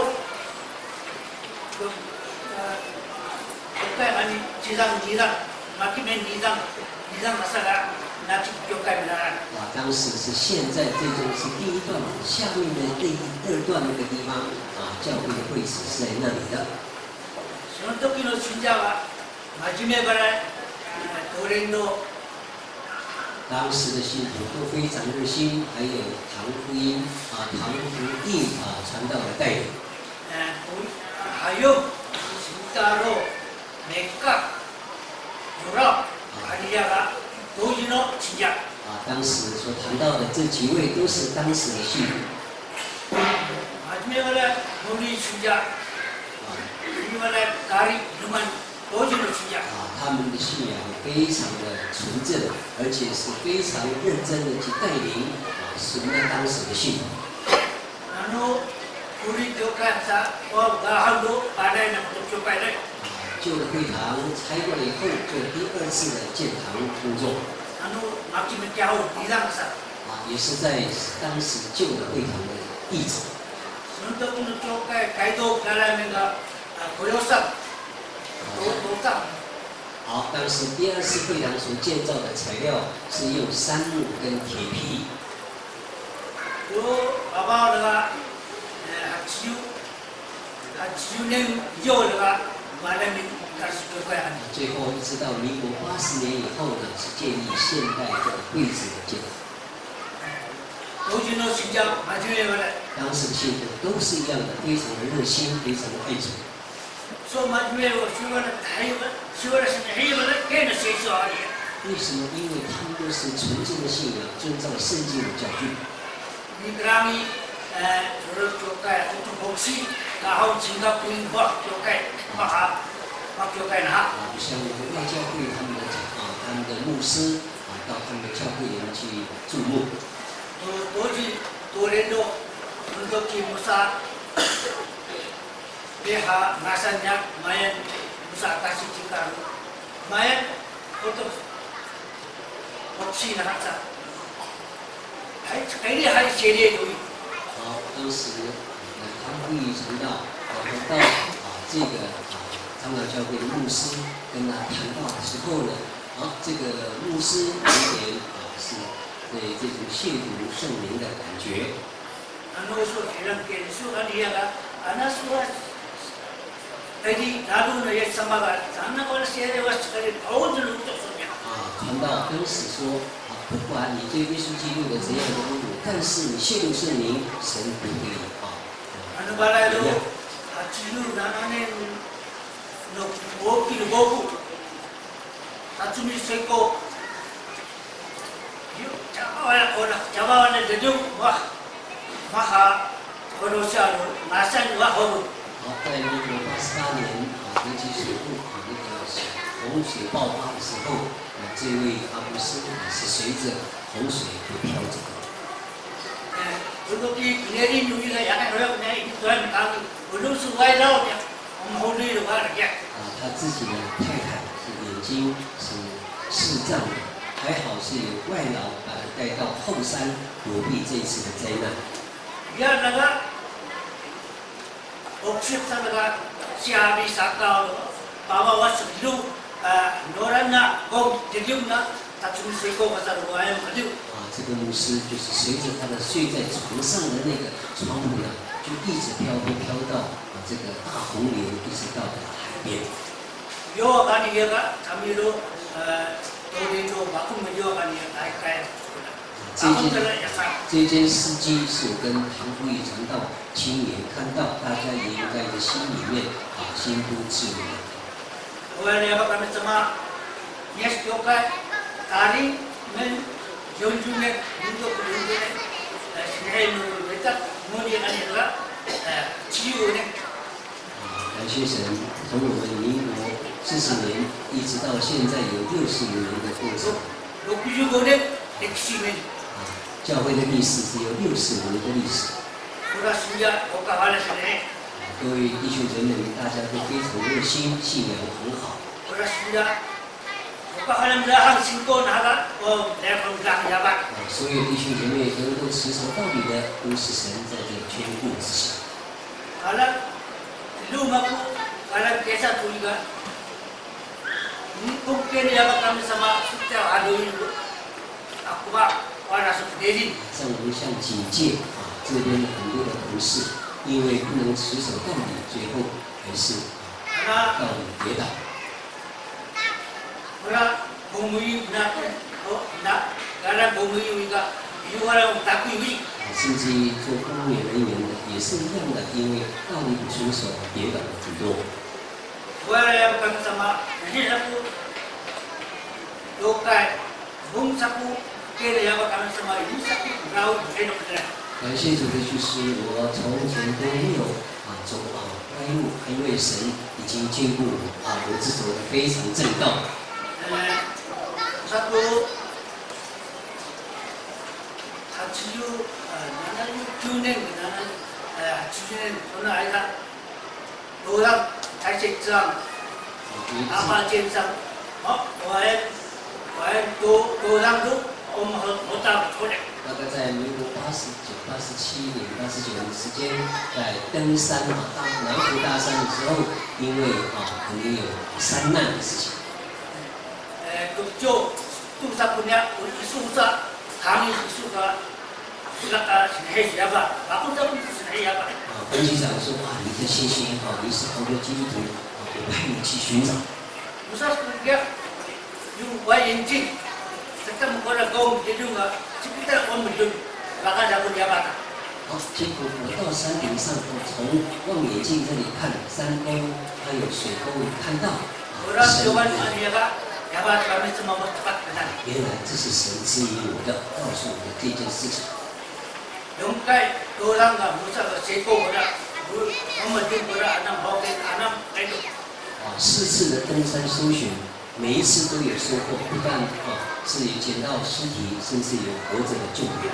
教会に2段、巻き面2段の下が那教会になら。 当时是现在这种是第一段，下面的第二段那个地方教会的会址是在那里的。 その時の信者は真面目から教練の。 当时的信徒都非常热心，还有唐福音唐福音传道的带领。 还有新太郎、メッカ、ヨラ、アリヤが同時の信者。 当时所谈到的这几位都是当时的信徒。 真面目から農林信者、真面目からガリ、ルマン同時の信者。 他们的信仰非常的纯正，而且是非常认真的去带领神的当时的信徒。 旧的会堂拆过了以后，做第2次的建堂工作。 마침에 겨우 이상사. 也是在当时旧的会堂的地址。 선덕은 쪽에 가이도 가라면가 고요상 도상. 好，当时第2次会堂所建造的材料是用杉木跟铁皮。 요 아바가 지유는 이어가 말하면 最后一直到民国80年以后呢，是建立现代的会址的建筑。当时的信徒都是一样的，非常的热心，非常的爱主。为什么？因为他们都是纯正的信仰，遵照圣经的教训。 像我们外教会他们的牧师到他们的教会里面去注目。好，当时他们会议传道，然后到这个长老教会的牧师跟他谈到的时候呢，这个牧师有点是对这种亵渎圣灵的感觉。传道跟死说不管你对耶稣基督的怎样的侮辱，但是你亵渎圣灵，神不会好，在民国88年尤其是那个洪水爆发的时候，这位阿布斯是随着洪水飘走的。 他自己的太太是眼睛是视障的，还好是有外劳把他带到后山躲避这次的灾难。 这个牧师就是随着他的睡在床上的那个床铺呢，就一直飘到这个大洪流，一直到海边。这间司机是我跟唐福义传道亲眼看到，大家也应该在心里面心都自然。 感谢神，从我们民国40年一直到现在有65年的过程。教会的历史只有65年的历史。各位弟兄姐妹们，大家都非常热心，信仰很好。 所有弟兄姐妹能够持守到底的，都是神在这天父之下。像我们像警戒这边的很多的同事，因为不能持守到底，最后还是到底跌倒。 甚至于做公务员人员的也是一样的，因为道理不遵守，跌倒了很多。感谢主的就是我从前都没有走歪路，因为神已经坚固我自走的非常正道。 satu 주는 주는 오늘 아이가 노랑 탈색장 阿爸先生，我都让路，我们和大出来。 大概在民国89、87年、89年之间，在登山南湖大山的时候，因为可能有山难的事情。 就sa punya isusa kami isusa sila sinahya ba ako daw sinahya ba 分析长说：“哇，你的信心很好，你是好的基督徒，我派你去寻找。” Usas kerja yung YNG sekarang orang kau jadi nggak sekitar orang berdua bahkan aku dia apa 好，结果我到山顶上，我从望远镜这里看山沟，还有水沟，看到 orang jawan dia kak ya apa kami semua bercepat dengan 原来这是神指引我的，告诉我的这件事情。 yung kay orang nggak bisa ke seko orang memetik orang anak bawa anak itu 4次的登山搜寻，每一次都有收获，不但是有捡到尸体，甚至有活着的救援。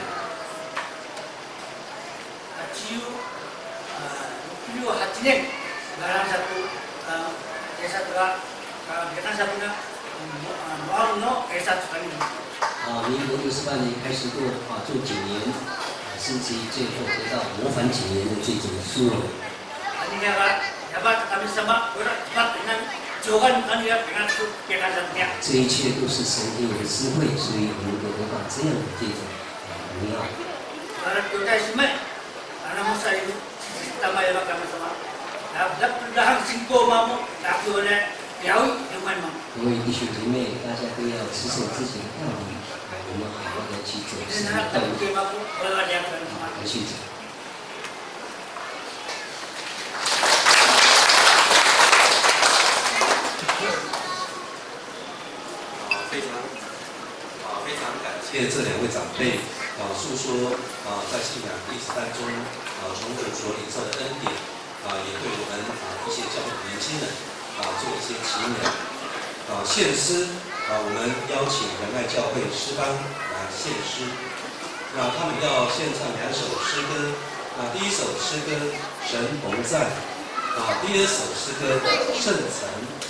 Ciu hatinya barang satu desa tua kita sabuna mau no desa sekali 民国68年开始做警员，甚至于最后得到模范警员的这种殊荣。 Ini dapat kami sama orang cepat dengan jogan kami dengan kita sabuna 这一切都是神给我的智慧，所以我们能够把这样的这种荣耀。 Para kita semua anak musa itu sama ya kami sama. Dapat dah singko mamu, dapat oleh jauh dengan mamu. 各位弟兄姐妹，大家都要持守自己的道理，我们好好的去走神的道路。感谢主。 非常感谢这两位长辈诉说在信仰历史当中从主所领受的恩典也对我们一些教会的年轻人做一些启勉献诗我们邀请仁爱教会诗班来献诗，那他们要献唱2首诗歌第一首诗歌神同在第二首诗歌圣城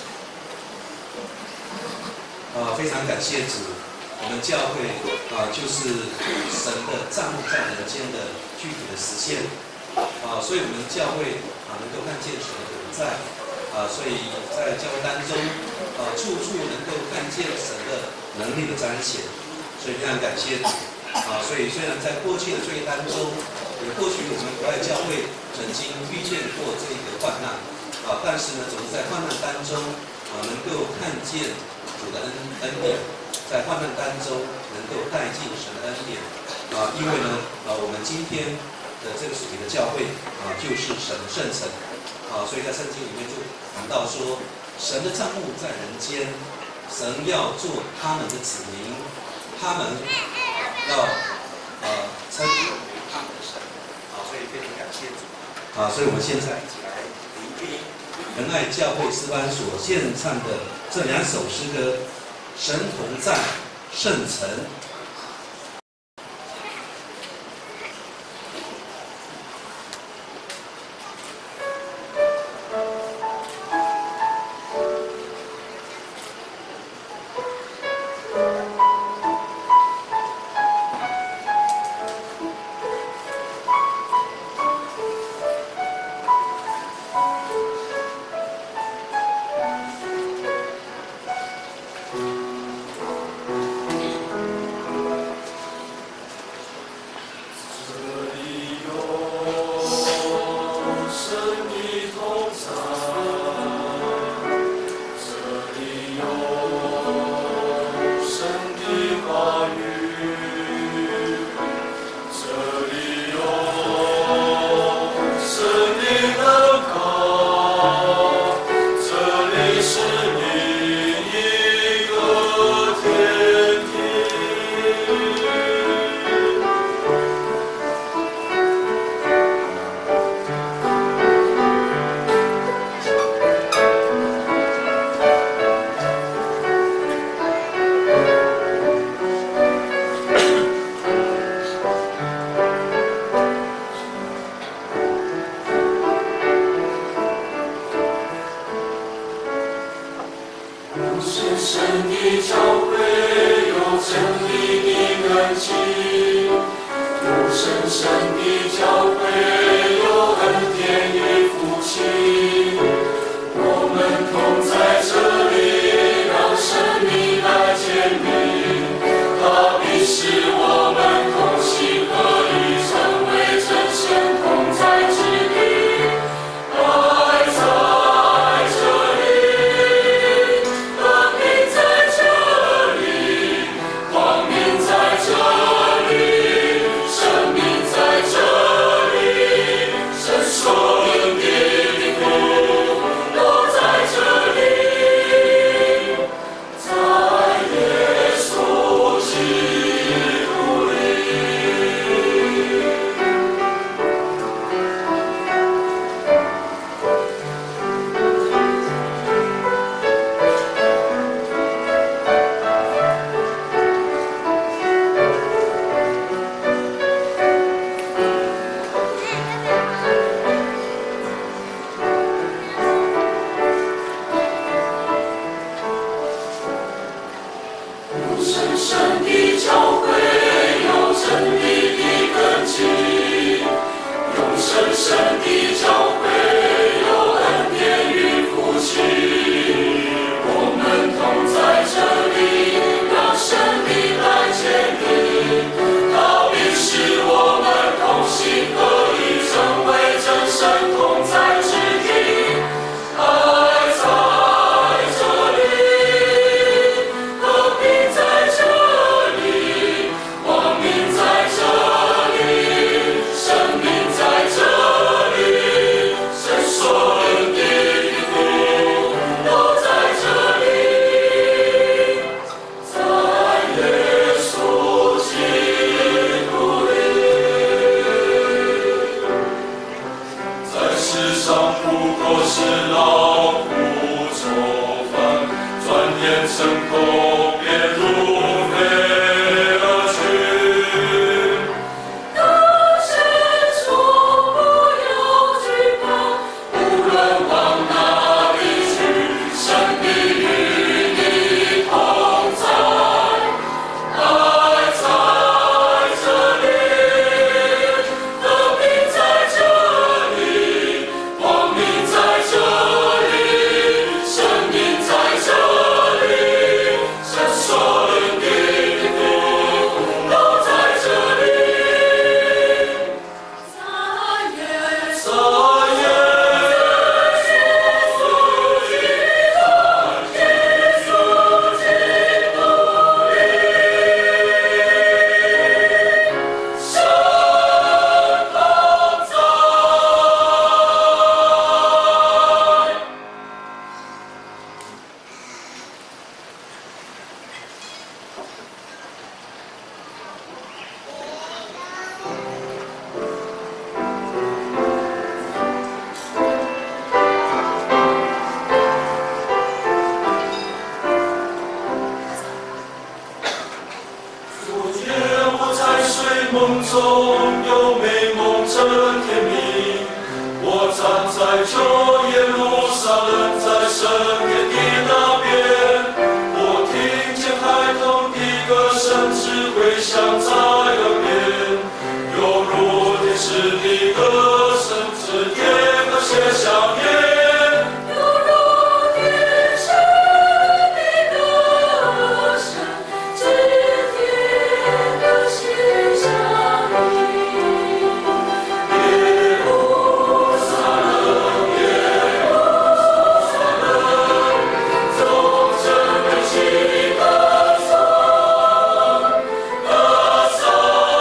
非常感谢主。 我们教会就是神的帐幕在人间的具体的实现所以我们教会能够看见神的同在所以在教会当中处处能够看见神的能力的彰显，所以非常感谢主所以虽然在过去的岁月当中，或许我们国外教会曾经遇见过这个患难但是呢，总是在患难当中能够看见主的恩典。 在患难当中能够带进神的恩典因为呢我们今天的这个属灵的教会就是神的圣城所以在圣经里面就谈到说，神的帐幕在人间，神要做他们的子民，他们要称他们的神所以非常感谢主所以我们现在一起来聆听仁爱教会诗班所献唱的这2首诗歌。 神同在，圣城。 感情，有深深的教会，有恩典与福气。我们同在这里，让生命来建立。它必使我们同心合一，成为真神同在之地。爱在这里，和平在这里，光明在这里，生命在这里，神所应的礼物都在这里，在耶稣基督里。有深深的教会，有真理的根基。有深深的教会，有恩典与福气。我们同在这里，让生命来建立。它必使我们同心合一，成为真神同在之地。爱在这里，和平在这里，光明在这里，生命在这里，神所应的礼物都在这里，在耶稣基督里。在世上不过是劳苦愁烦，转眼成空，便如飞而去。大声说不要惧怕，无论往哪里去，神必与你同在。爱在这里，和平在这里，光明在这里，生命在这里，神所应的礼物都在这里，在耶稣基督里，神同在。昨夜我在睡梦中，有美梦真甜蜜。我站在旧耶路撒冷，在圣殿的那边，我听见孩童的歌声，只回响在耳边，犹如天使的歌声，指天和谐相连，犹如天使的歌声，指天和谐相连。耶路撒冷，耶路撒冷，从这北起歌颂，歌颂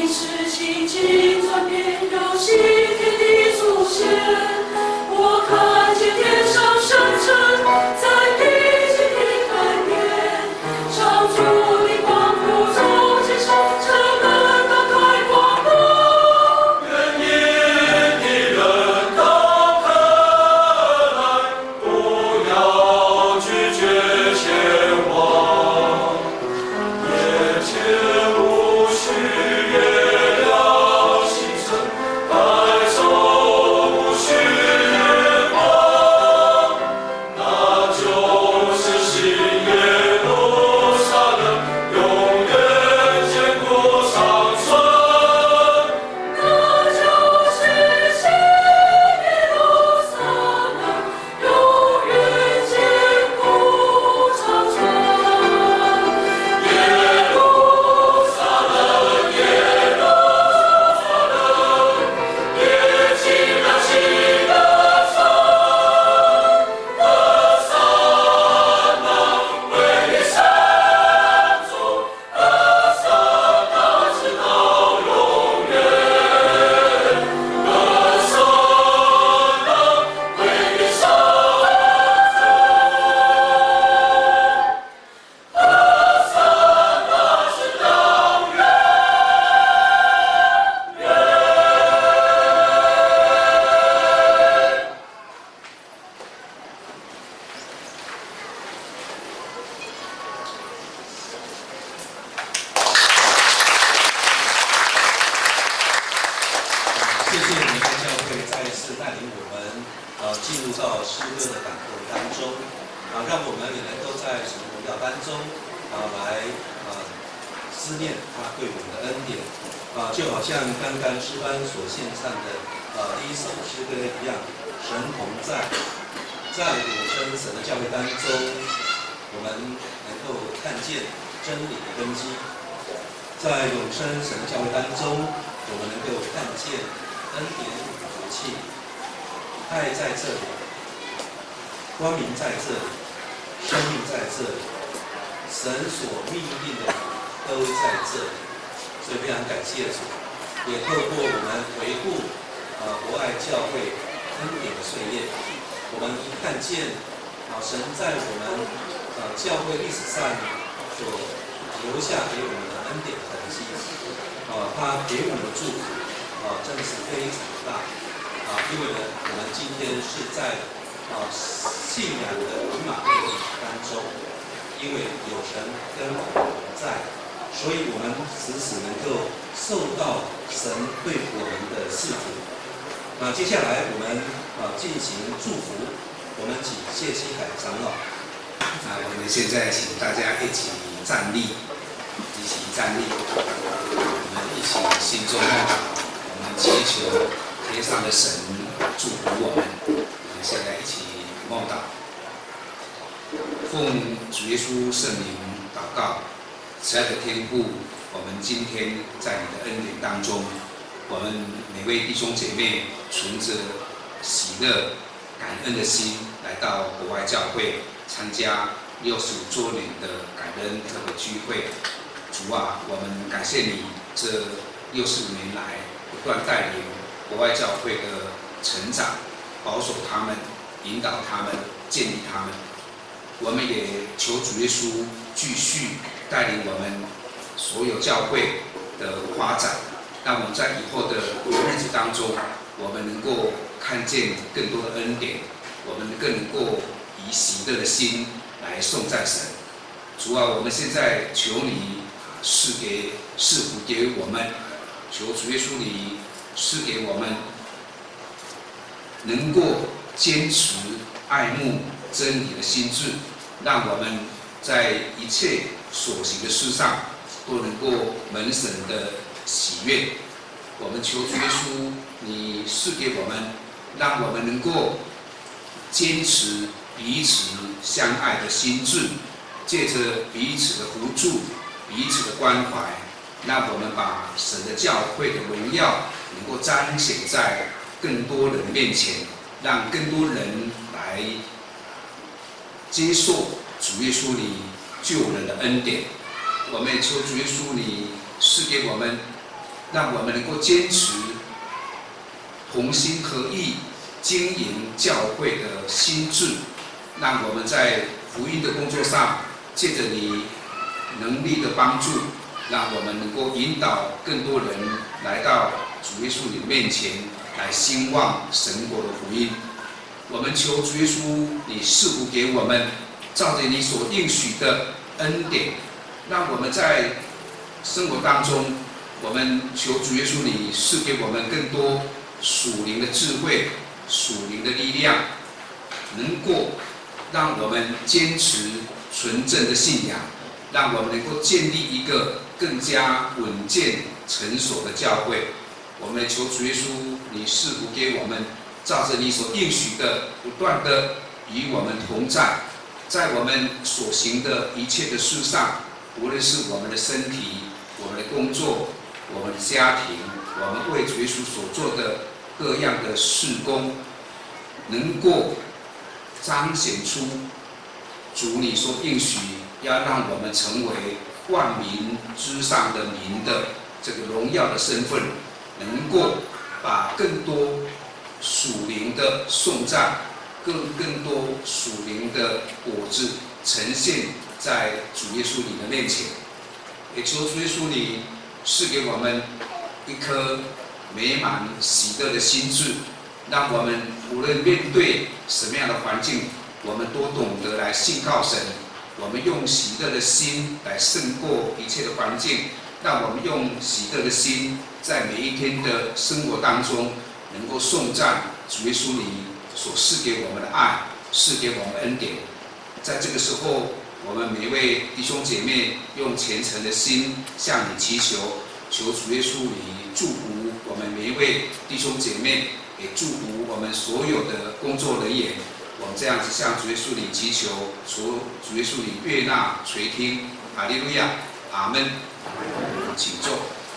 世情景转变，有新天地出现。我看见天上圣城在地极的改变，上主的光谱从天上城门打开广阔。愿意的人都可来，不要拒绝前往，眼前无需月亮星辰，白昼无需月光，那就是新耶路撒冷，永远坚固长存。那就是新耶路撒冷，永远坚固长存。耶路撒冷，耶路撒冷，耶进了新的城。和散那为你山中，和散那直到永远。和散那为你山中，和散那直到永远。 谢谢你们的教会再一次带领我们进入到诗歌的感动当中让我们也能够在主的荣耀当中来思念他对我们的恩典就好像刚刚诗班所献唱的第一首诗歌一样，神同在，在永生神的教会当中，我们能够看见真理的根基，在永生神的教会当中，我们能够看见恩典与福气，爱在这里，光明在这里，生命在这里，神所命定的都在这里，所以非常感谢主，也透过我们回顾博爱教会恩典的岁月，我们看见神在我们教会历史上所留下给我们的恩典痕迹，他给我们的祝福真的是非常大因为呢，我们今天是在信仰的文马当中，因为有神跟我们在，所以我们时时能够受到神对我们的赐福。接下来我们进行祝福，我们请谢希海长老。 我们现在请大家一起站立，一起站立，我们一起心中默祷，我们祈求天上的神祝福我们。我们现在一起默祷，奉主耶稣圣名祷告，慈爱的天父，我们今天在你的恩典当中，我们每位弟兄姐妹存着喜乐、感恩的心来到国外教会参加65周年的感恩特别聚会。主啊，我们感谢你这65年来不断带领国外教会的成长，保守他们，引导他们，建立他们。我们也求主耶稣继续带领我们所有教会的发展，让我们在以后的日子当中，我们能够看见更多的恩典，我们更能够以喜乐的心来颂赞神。主啊，我们现在求你赐福给我们，求主耶稣你赐给我们能够坚持爱慕真理的心志，让我们在一切所行的事上都能够蒙神的喜悦。我们求主耶稣你赐给我们，让我们能够坚持彼此相爱的心志，借着彼此的扶助、彼此的关怀，让我们把神的教会的荣耀能够彰显在更多人面前，让更多人来接受主耶稣你救人的恩典。我们也求主耶稣你赐给我们让我们能够坚持同心合意经营教会的心志，让我们在福音的工作上，借着你能力的帮助，让我们能够引导更多人来到主耶稣你面前，来兴旺神国的福音。我们求主耶稣你赐福给我们，照着你所应许的恩典，让我们在生活当中，我们求主耶稣你赐给我们更多属灵的智慧、属灵的力量，能够让我们坚持纯正的信仰，让我们能够建立一个更加稳健成熟的教会。我们求主耶稣你赐福给我们，照着你所应许的，不断的与我们同在，在我们所行的一切的事上，无论是我们的身体、我们的工作、我们的家庭，我们为主耶稣所做的各样的事工，能够彰显出主你所应许要让我们成为万民之上的民的这个荣耀的身份，能够把更多属灵的颂赞，更多属灵的果子呈现在主耶稣你的面前。也求主耶稣你赐给我们一颗美满喜乐的心志，让我们无论面对什么样的环境，我们都懂得来信靠神。我们用喜乐的心来胜过一切的环境，让我们用喜乐的心，在每一天的生活当中，能够颂赞主耶稣你所赐给我们的爱，赐给我们的恩典。在这个时候，我们每一位弟兄姐妹用虔诚的心向你祈求，求主耶稣你祝福我们每一位弟兄姐妹，也祝福我们所有的工作人员。我们这样子向主耶稣你祈求，求主耶稣你悦纳垂听，哈利路亚，阿门。请坐。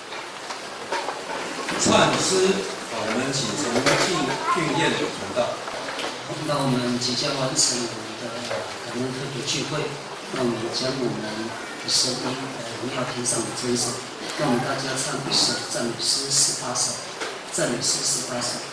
唱诗，我们请从训练传道。 那我们即将完成我们的感恩特别聚会，那我们将我们的声音荣耀天上的真神，让我们大家唱一首赞美诗18首，赞美诗18首。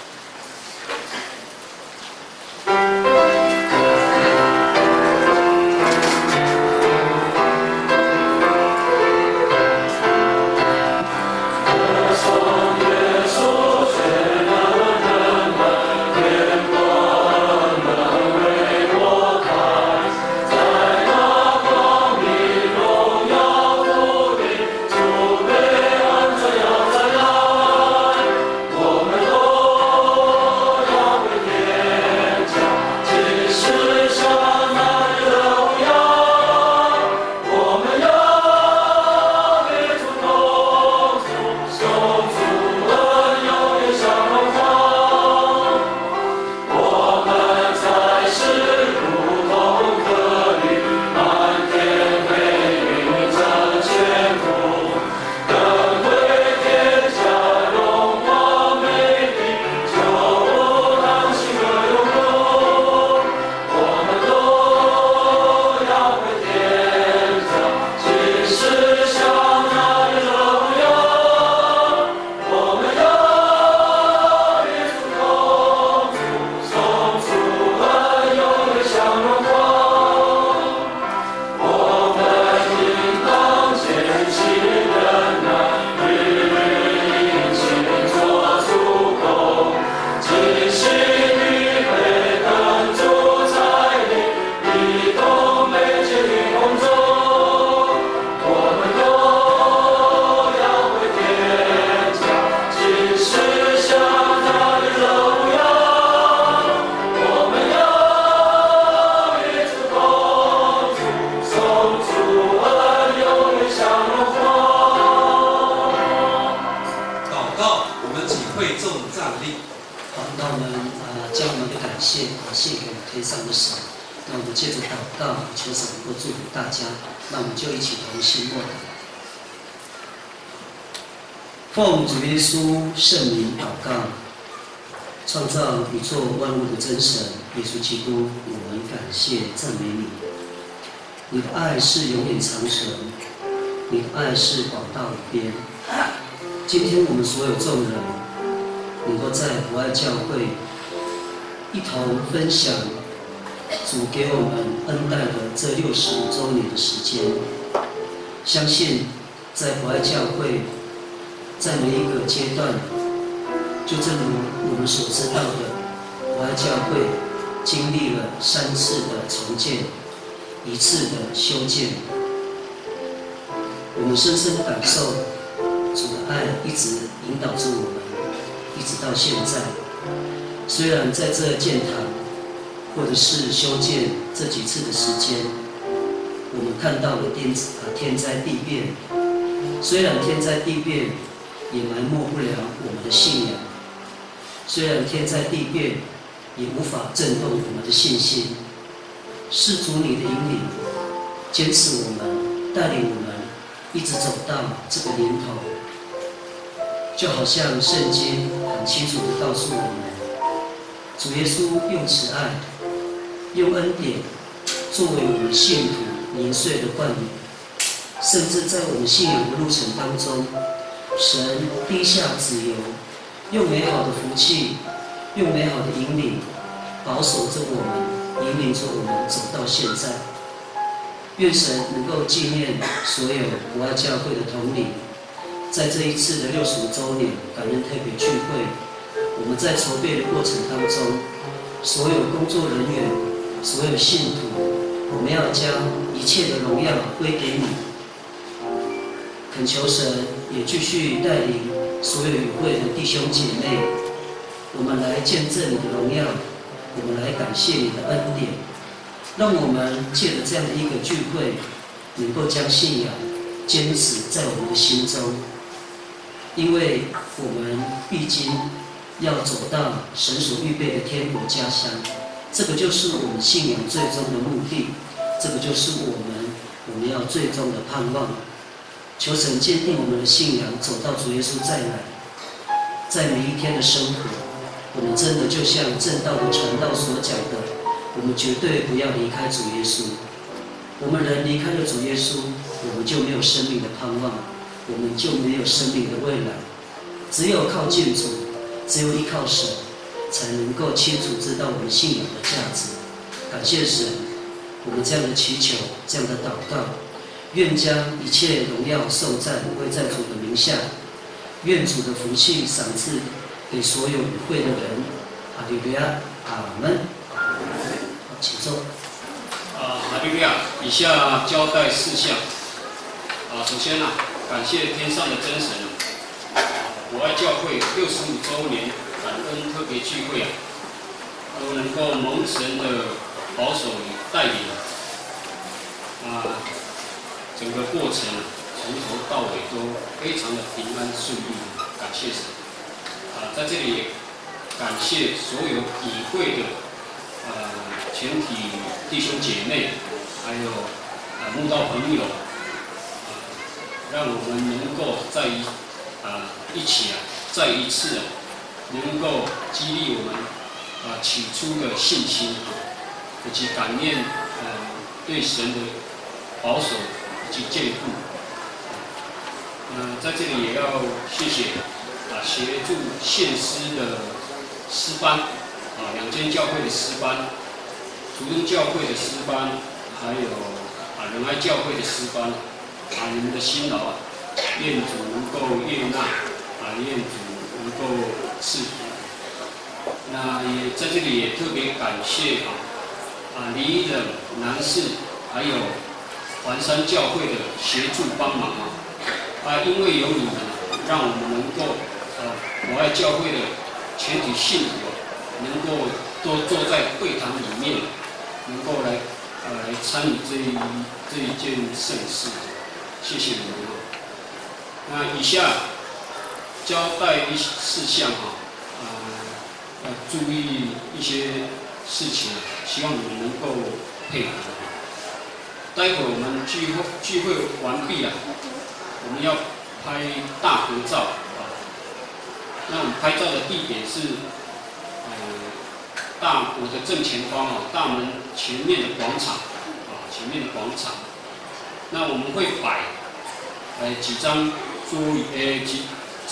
奉主耶稣圣名祷告，创造宇宙万物的真神耶稣基督，我们感谢赞美你。你的爱是永远长存，你的爱是广大无边， 今天我们所有众人能够在博爱教会一同分享主给我们恩待的这65周年的时间，相信在博爱教会，在每一个阶段，就正如我们所知道的，博爱教会经历了3次的重建，1次的修建。我们深深感受主的爱一直引导着我们，一直到现在。虽然在这建堂或者是修建这几次的时间，我们看到了天灾地变，虽然天灾地变也埋没不了我们的信仰，虽然天灾地变也无法震动我们的信心。是主你的引领，坚持我们，带领我们一直走到这个年头。就好像圣经很清楚地告诉我们，主耶稣用慈爱、用恩典作为我们信徒年岁的冠冕，甚至在我们信仰的路程当中，神滴下子油，用美好的福气，用美好的引领，保守着我们，引领着我们走到现在。愿神能够纪念所有博爱教会的统领，在这一次的65周年感恩特别聚会，我们在筹备的过程当中，所有工作人员、所有信徒，我们要将一切的荣耀归给你。恳求神也继续带领所有与会的弟兄姐妹，我们来见证你的荣耀，我们来感谢你的恩典，让我们借着这样的一个聚会，能够将信仰坚持在我们的心中。因为我们必经要走到神所预备的天国家乡，这个就是我们信仰最终的目的，这个就是我们要最终的盼望。求神坚定我们的信仰，走到主耶稣再来。在每一天的生活，我们真的就像正道的传道所讲的，我们绝对不要离开主耶稣。我们人离开了主耶稣，我们就没有生命的盼望，我们就没有生命的未来。只有靠近主，只有依靠神，才能够清楚知道我们信仰的价值。感谢神，我们这样的祈求，这样的祷告，愿将一切荣耀颂赞归在主的名下，愿主的福气赏赐给所有与会的人。哈利路亚，阿门。好，请坐。 哈利路亚。以下交代事项。首先感谢天上的真神博爱教会65周年感恩特别聚会都能够蒙神的保守与带领整个过程从头到尾都非常的平安顺利，感谢神。在这里也感谢所有与会的全体弟兄姐妹，还有慕道朋友，让我们能够一起再一次能够激励我们起初的信心以及感念对神的保守以及眷顾。在这里也要谢谢协助献诗的诗班2间教会的诗班，竹东教会的诗班，还有仁爱教会的诗班你们的辛劳愿主能够悦纳愿主能够赐福。那也在这里也特别感谢李冷男士还有环山教会的协助帮忙因为有你们让我们能够博爱教会的全体信徒能够都坐在会堂里面，能够来参与这一件盛事，谢谢你们。那以下交代事项注意一些事情，希望你们能够配合。待会我们聚会完毕了，我们要拍大合照那我们拍照的地点是我的正前方大门前面的广场前面的广场。那我们会摆几张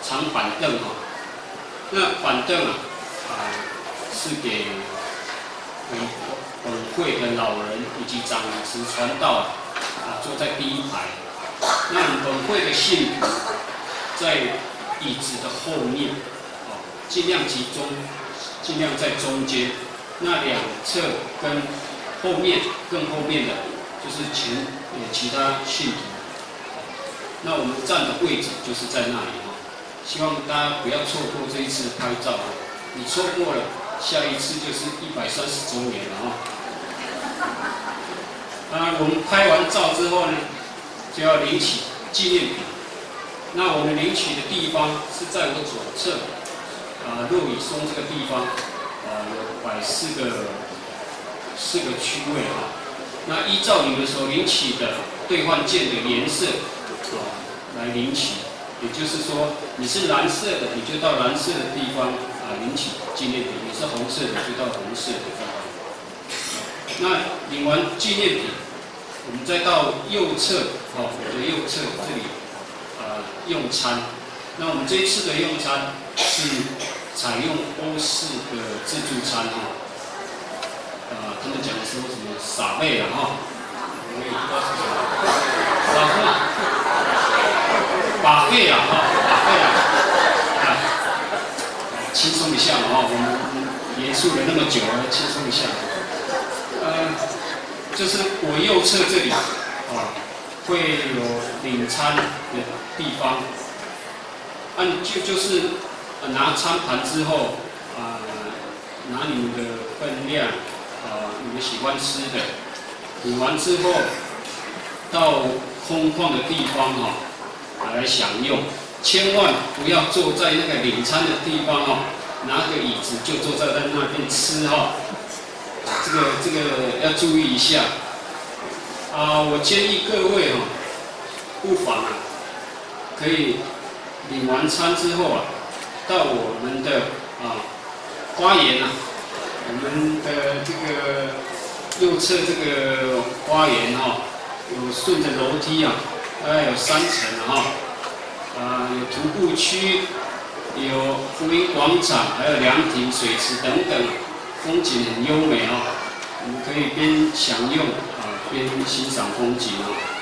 长板凳哈。那板凳是给本会的老人以及长子传道坐在第一排。那本会的信徒在椅子的后面，尽量集中，尽量在中间。那两侧跟后面更后面的就是其他信徒。那我们站的位置就是在那里希望大家不要错过这一次的拍照你错过了，下一次就是130周年了我们拍完照之后呢，就要领取纪念品。那我们领取的地方是在我左侧，骆以松这个地方，有摆4个区位那依照你们所领取的兑换件的颜色来领取。也就是说，你是蓝色的，你就到蓝色的地方领取纪念品；你是红色的，就到红色的地方。那领完纪念品，我们再到右侧我的右侧这里用餐。那我们这一次的用餐是采用欧式的自助餐他们讲说什么撒贝了我也不知道是什么，撒贝。把费了轻松一下我们严肃了那么久了，轻松一下。就是我右侧这里会有领餐的地方，就是拿餐盘之后拿你们的分量你们喜欢吃的，领完之后到空旷的地方来享用，千万不要坐在那个领餐的地方拿个椅子就坐在那边吃这个要注意一下我建议各位不妨可以领完餐之后到我们的花园我们的这个右侧这个花园有顺着楼梯大概有3层有徒步区，有福音广场，还有凉亭、水池等等，风景很优美我们可以边享用边欣赏风景